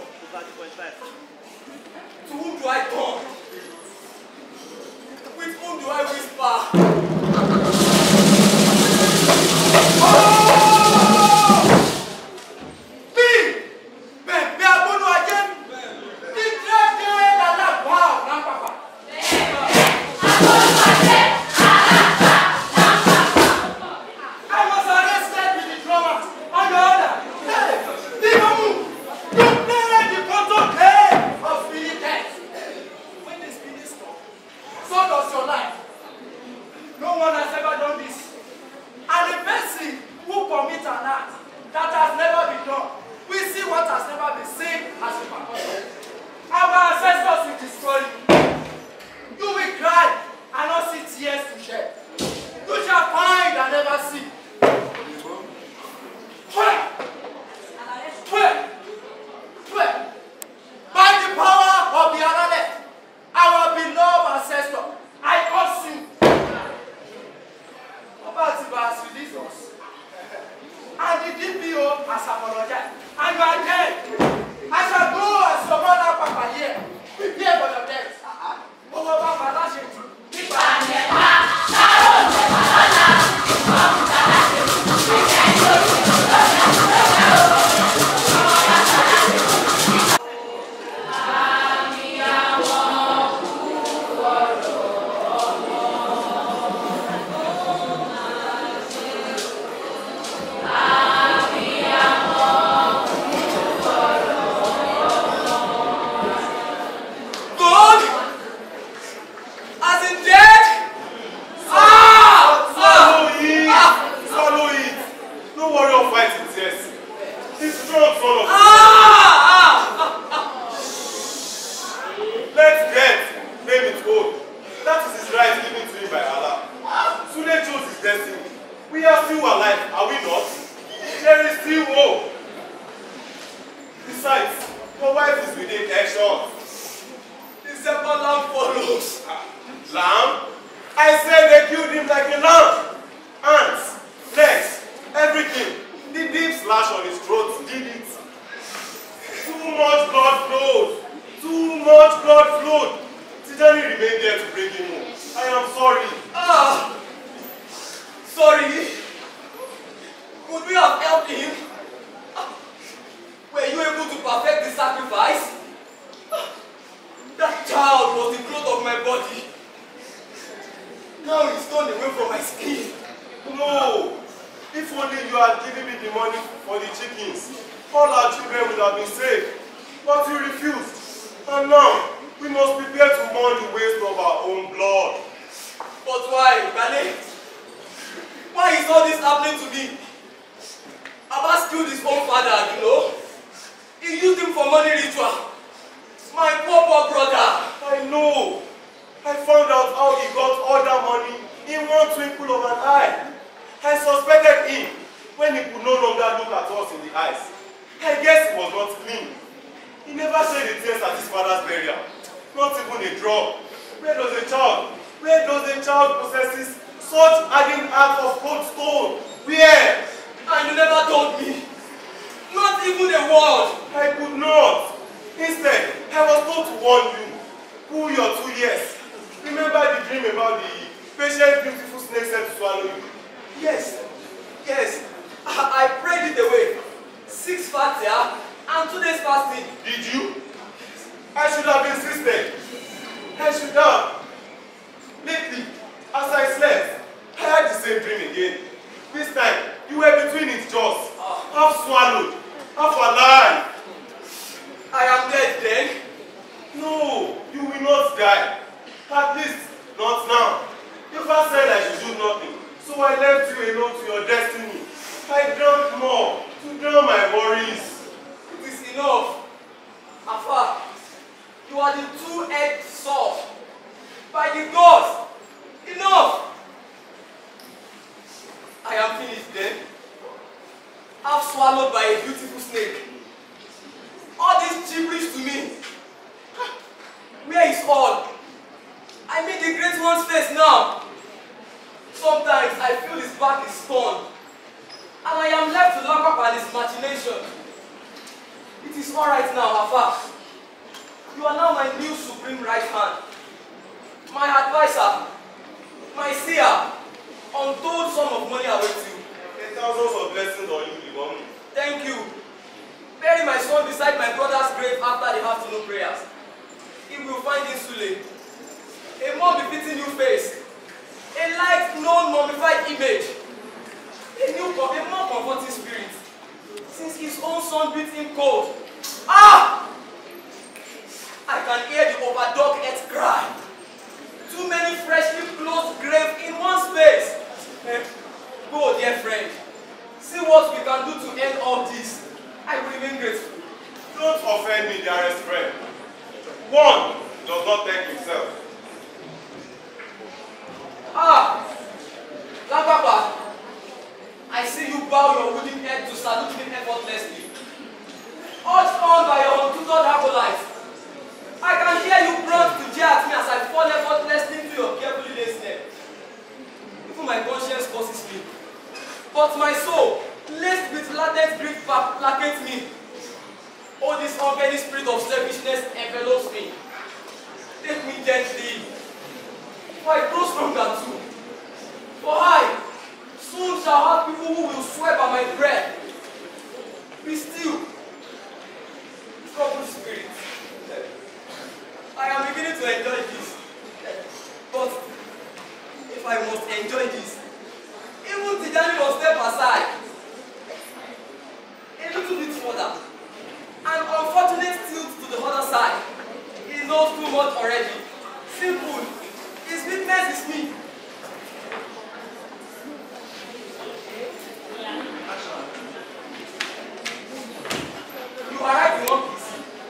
To whom do I turn? With whom do I whisper? Oh! Me! Ben, me abono again. The great day that I wow, Lanpapa. I was arrested with the drummer and the other. Hey, Limamu, you played the bottom game of spirit death. When the spirit stops, so does your life. No one has ever done this. And the person who commits an act that has never been done, we see what has never been seen as a percussion. Our ancestors will destroy you. You will cry and not see tears to shed. You shall find and never see. Where? Where? Where? By the power of the Ahmed, our beloved ancestor, I curse you. Obatiba has released us. And the D P O has apologized. And you are dead. I shall go as your mother, Papa, here. Prepare for your death. Over Papa, that's it. are the two-edged sword. By the gods, enough! I am finished then. Half swallowed by a beautiful snake. All this gibberish to me. Where is all? I mean the great one's face now. Sometimes I feel his back is torn. And I am left to Lanpapa and his machination. It is alright now, Afa. You are now my new supreme right hand. My advisor. My seer. Untold sum of money awaits you. A thousands of blessings on you, Imam. Thank you. Bury my son beside my brother's grave after the afternoon prayers. He will find in Sule a more befitting new face, a light known mummified image, a new, a more comforting spirit, since his own son beat him cold. Ah! I can hear the overdog earth cry. Too many freshly closed graves in one space. Eh, go, dear friend. See what we can do to end all this. I will remain grateful. Don't offend me, dearest friend. One does not thank himself. Ah! Lanpapa, I see you bow your wooden head to salute me effortlessly. Urged on by your untutored acolytes, I can hear you grunt to jeer at me as I fall effortlessly into your carefully laid snare. Even my conscience causes me. But my soul, laced with latent grief, placates me. Oh, this uncanny spirit of selfishness envelops me. Take me gently, for I grow stronger too. For I soon shall have people who will swear by my breath. Be still, troubled spirit. I am beginning to enjoy this. But if I must enjoy this, even Tijani must step aside. A little bit further. An unfortunate tilt to the other side. He knows too much already. Simple. His weakness is me. You arrived in one piece.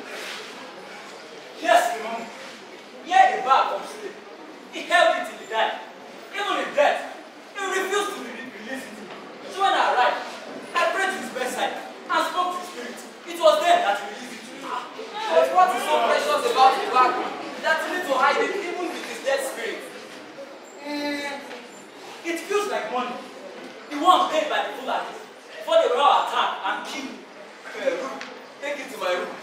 Yes, Imam. Here the bag of sleep. He held it till he died. Even in death, he refused to re release it. So when I arrived, I prayed to his bedside and spoke to his spirit. It was then that he released it to me. But what is so precious about the bag that you need to hide it even with his dead spirit? Mm, it feels like money. The one paid by the Fulanis before they were all attacked and killed. Uh, take it to my room.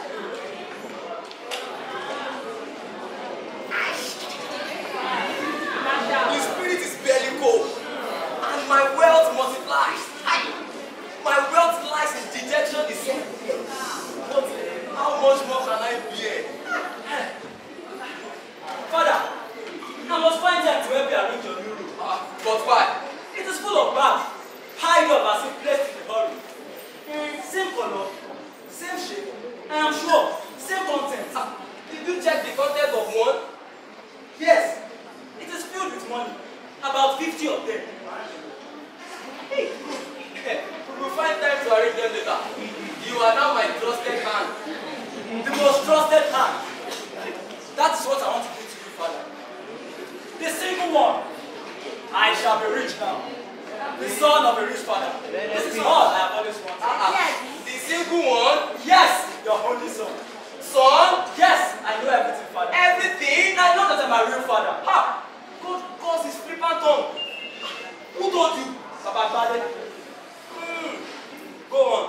The spirit is barely cold, and my wealth multiplies. My wealth lies in dejection itself. But how much more can I bear? Father, I must find time to help you arrange your new room. Uh, but why? It is full of bags, piled up as if placed in a hurry. Mm, same color, same shape, I am sure, same content. Uh, did you check the content of one? Yes, it is filled with money, about fifty of them. Hey, we will find time to arrange them later. You are now my trusted hand. The most trusted hand. That is what I want to do to you, Father. The single one. I shall be rich now. The son of a rich father. This is all I have always wanted. Uh -uh. The single one? Yes, your only son. Son? Yes, I know everything, Father. Everything? I know that I'm a real father. Ha! God calls his flippant tongue. Who told you? Papa Bade. Hmm. Go on.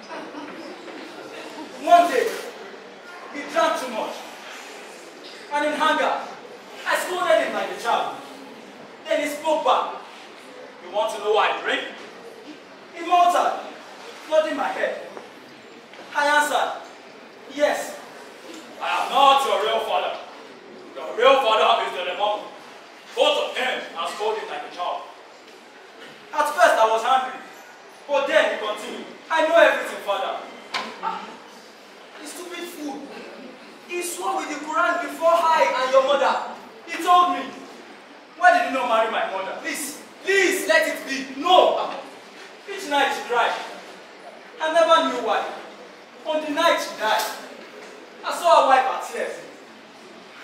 One day, he drank too much. And in hunger, I scolded him like a child. Then he spoke back. You want to know why I drink? He muttered, nodding my head. I answered, yes. I am not your real father. Your real father is the demon. Both of them are scolding like a child. At first I was angry, but then he continued. I know everything, Father. Ah, the stupid fool. He swore with the Quran before I and your mother. He told me. Why did you not marry my mother? Please, please let it be. No. Each night she cried. I never knew why. On the night she died, I saw her wipe her tears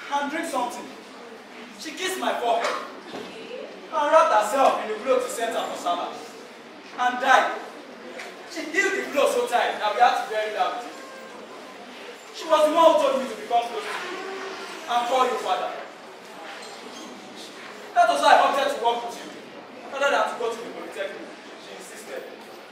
and drink something. She kissed my forehead and wrapped herself in the clothes to send her for Sabbath and died. She healed the clothes so tight that we had to bury her with it. She was the one who told me to become close to you and call you father. That was why I opted to work with you rather than to go to the polytechnic. She insisted.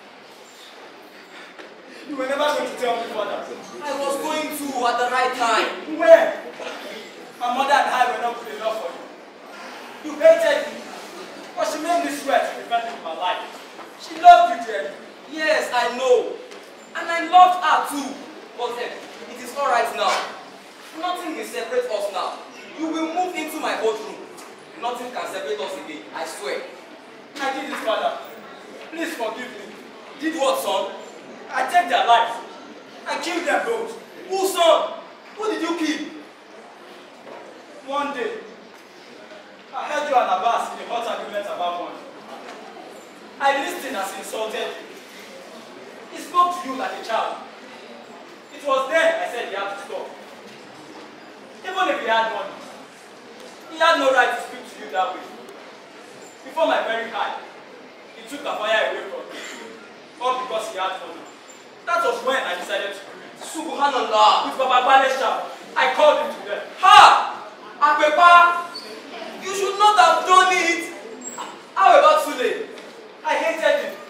You were never going to tell me, father. I was going to at the right time. Where? My mother and I were not good enough for you. You hated me, but she made me swear to prevent it with my life. She loved you, dearly. Yes, I know. And I loved her too. But eh, it is alright now. Nothing will separate us now. You will move into my old room. Nothing can separate us again, I swear. I did this, father. Please forgive me. Did what, son? I take their lives. I killed them both. Who, son? Who did you kill? One day, I heard you and Abbas in a hot argument about money. I listened as he insulted you. He spoke to you like a child. It was then I said he had to stop. Even if he had money, he had no right to speak to you that way. Before my very eye, he took the fire away from me. All because he had money. That was when I decided to do it. Subhanallah. With Baba Balesha, I called him to them. Ha! Akwepa! You should not have done it. How about Sule? I hated him.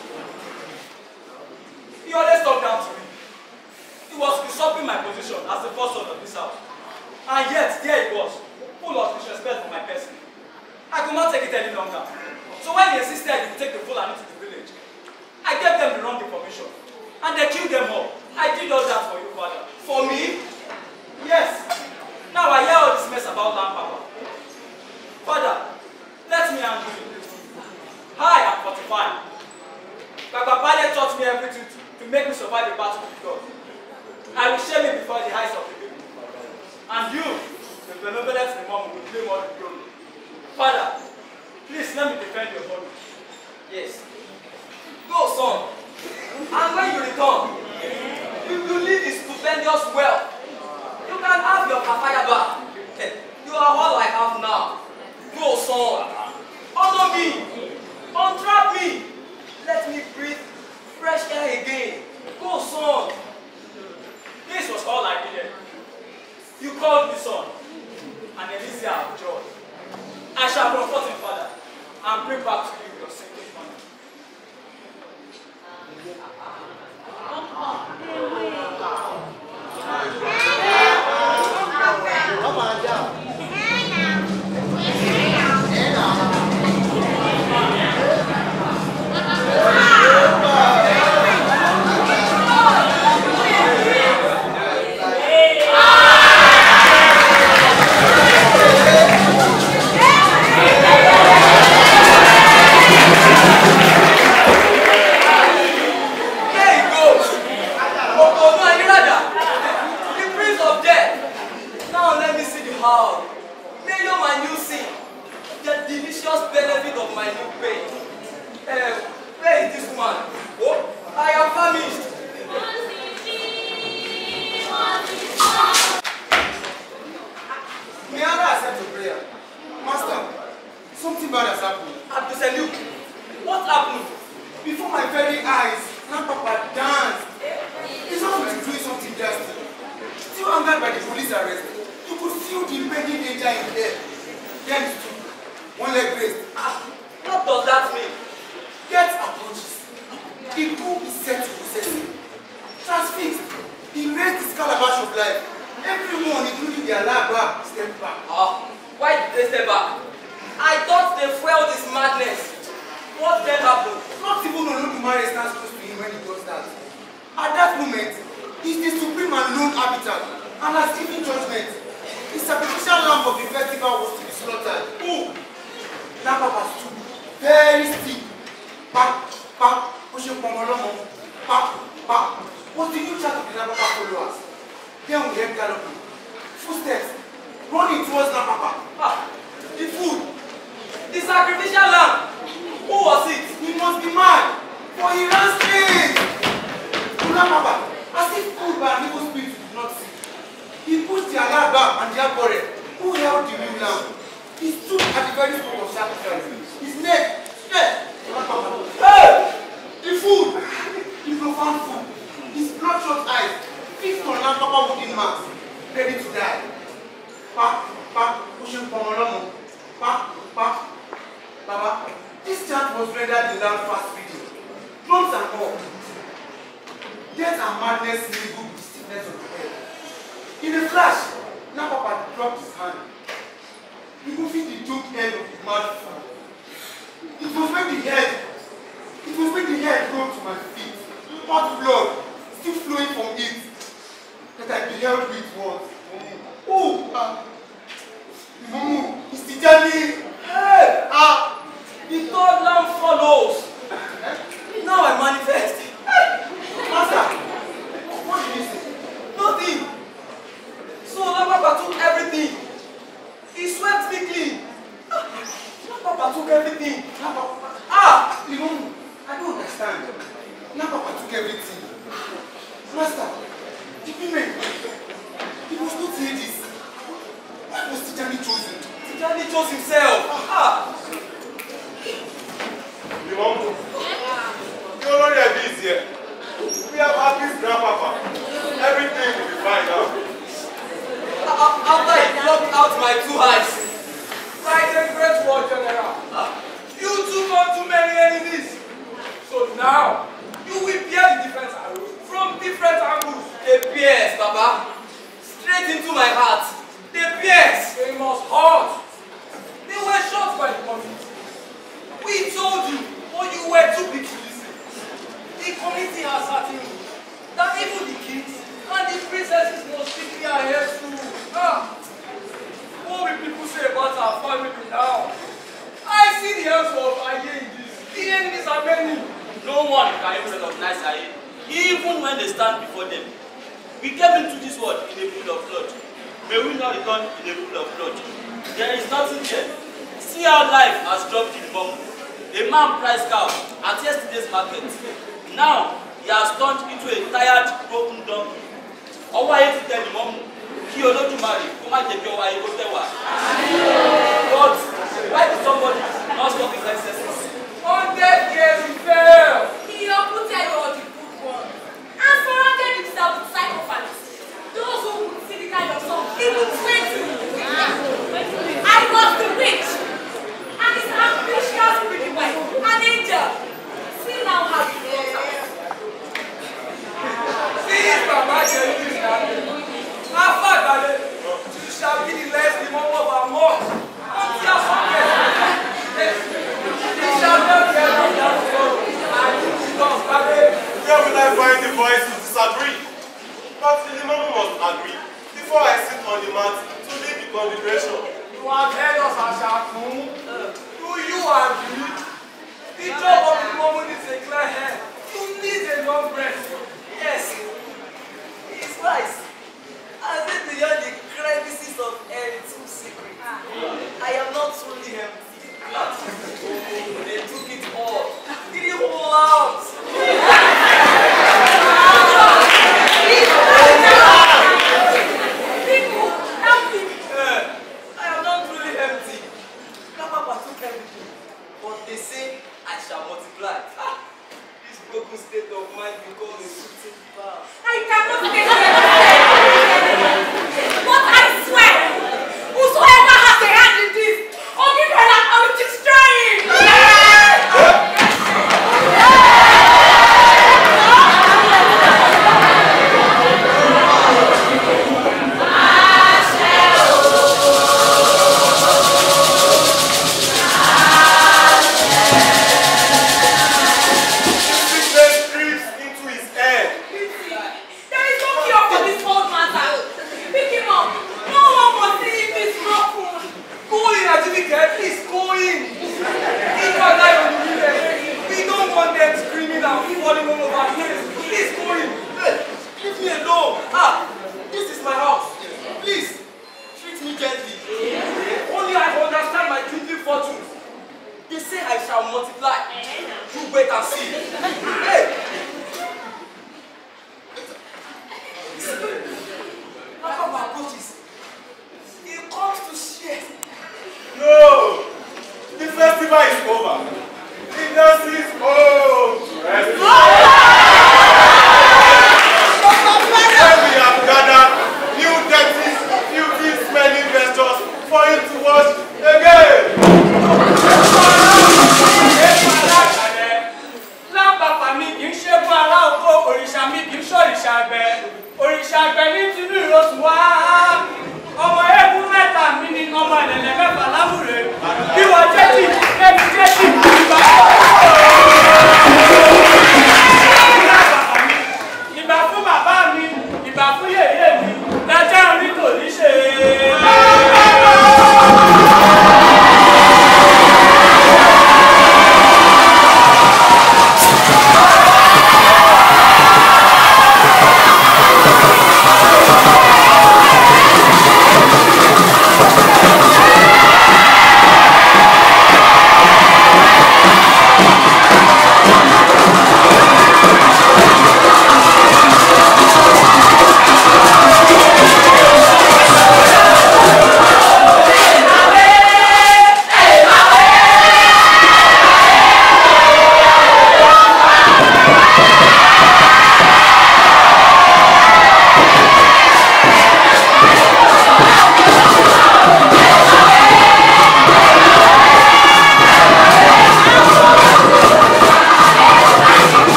He always talked down to me. He was usurping my position as the first son of this house. And yet, there he was, full of disrespect for my person. I could not take it any longer. So when he insisted to take the Fulani to the village, I gave them the wrong information. And they killed them all. I did all that for you, father. For me? Yes. Now I hear all this mess about Lanpapa. Father, let me handle it. I am forty-five. Baba Bale taught me everything to, to make me survive the battle with God. I will shame him before the eyes of the people. And you, the benevolent Imam, will claim all the glory. Father, please let me defend your honor. Yes. Go, son. And when you return, you will leave this stupendous wealth. You can have your papaya back. You are all I have now. Go, son. Honor me. Untrap me. Let me breathe fresh air again. Go, son. This was all I needed. You called me son, and Elysia of joy. I shall comfort him, Father, and bring back to you your sinking honor. Come on down. He pushed the alert back and the algorithm. Who held the real lamb? He stood at the very spot of sacrifice. His neck, neck. Hey! The food, the profound food, his bloodshot eyes, fixed on Lanpapa wooden marks, ready to die. Pa, pa, pushing Pomolomo. Pa, pa. Baba, this chant was rendered in loud fast reading. Drums and all. Death and madness mingled with the stiffness of the air. In a flash, Lanpapa dropped his hand, removing the choked head of the mad fool. It was when the head, it was when the head rolled to my feet, hot blood still flowing from it, that I beheld who it was. Oh, ah, the Mumu, it's the journey. Hey! Ah, The third lamb follows. Now I manifest. Master, what did you say? Nothing. So Lanpapa took everything. He swept me clean. Lanpapa took everything. Lanpapa, Ah! the Mumu, I don't understand. Lanpapa took everything. Master, the women, he was not saying this. Why was Tijani chosen? Tijani chose himself. Ah! The mom, you already have this here. We have had this grandpapa. Everything will be fine now. After he plucked out my two eyes, like a great war general, you took on too many enemies. So now, you will bear the different arrows from different angles. They pierce, Baba. Straight into my heart. They pierce. They must hurt. They were shot by the community. We told you, but you were too big to listen. The community has certain rules that even the kings and the princesses must strictly adhere to. Ah, what will people say about our family now? I see the answer of Aye in this. The enemies are many. No one can even recognize Aye, even when they stand before them. We came into this world in a pool of blood. May we not return in a pool of blood. There is nothing there. See how life has dropped in bomb. A man priced cow at yesterday's market. Now he has turned into a tired, broken donkey. Ọwọ́ ayé ti tẹ nìmọ́ mu kí Olódùmarè kó má jẹ́ kí ọwọ́ ayé kó tẹ̀ wá. But why did somebody not stop his excesses? Hundred years he fell. He uprooted all the good ones and surrounded himself with psychopaths. Those who would see the kind of song even twenty. I was the witch and his ambitious pretty wife, an angel. See now how he goes out. See if Baba Jerry is happy. After that, you shall be the last demon of our mouth. Until your socket. He shall not get up that sorrow. And you will not, Baba. Where will I find the voice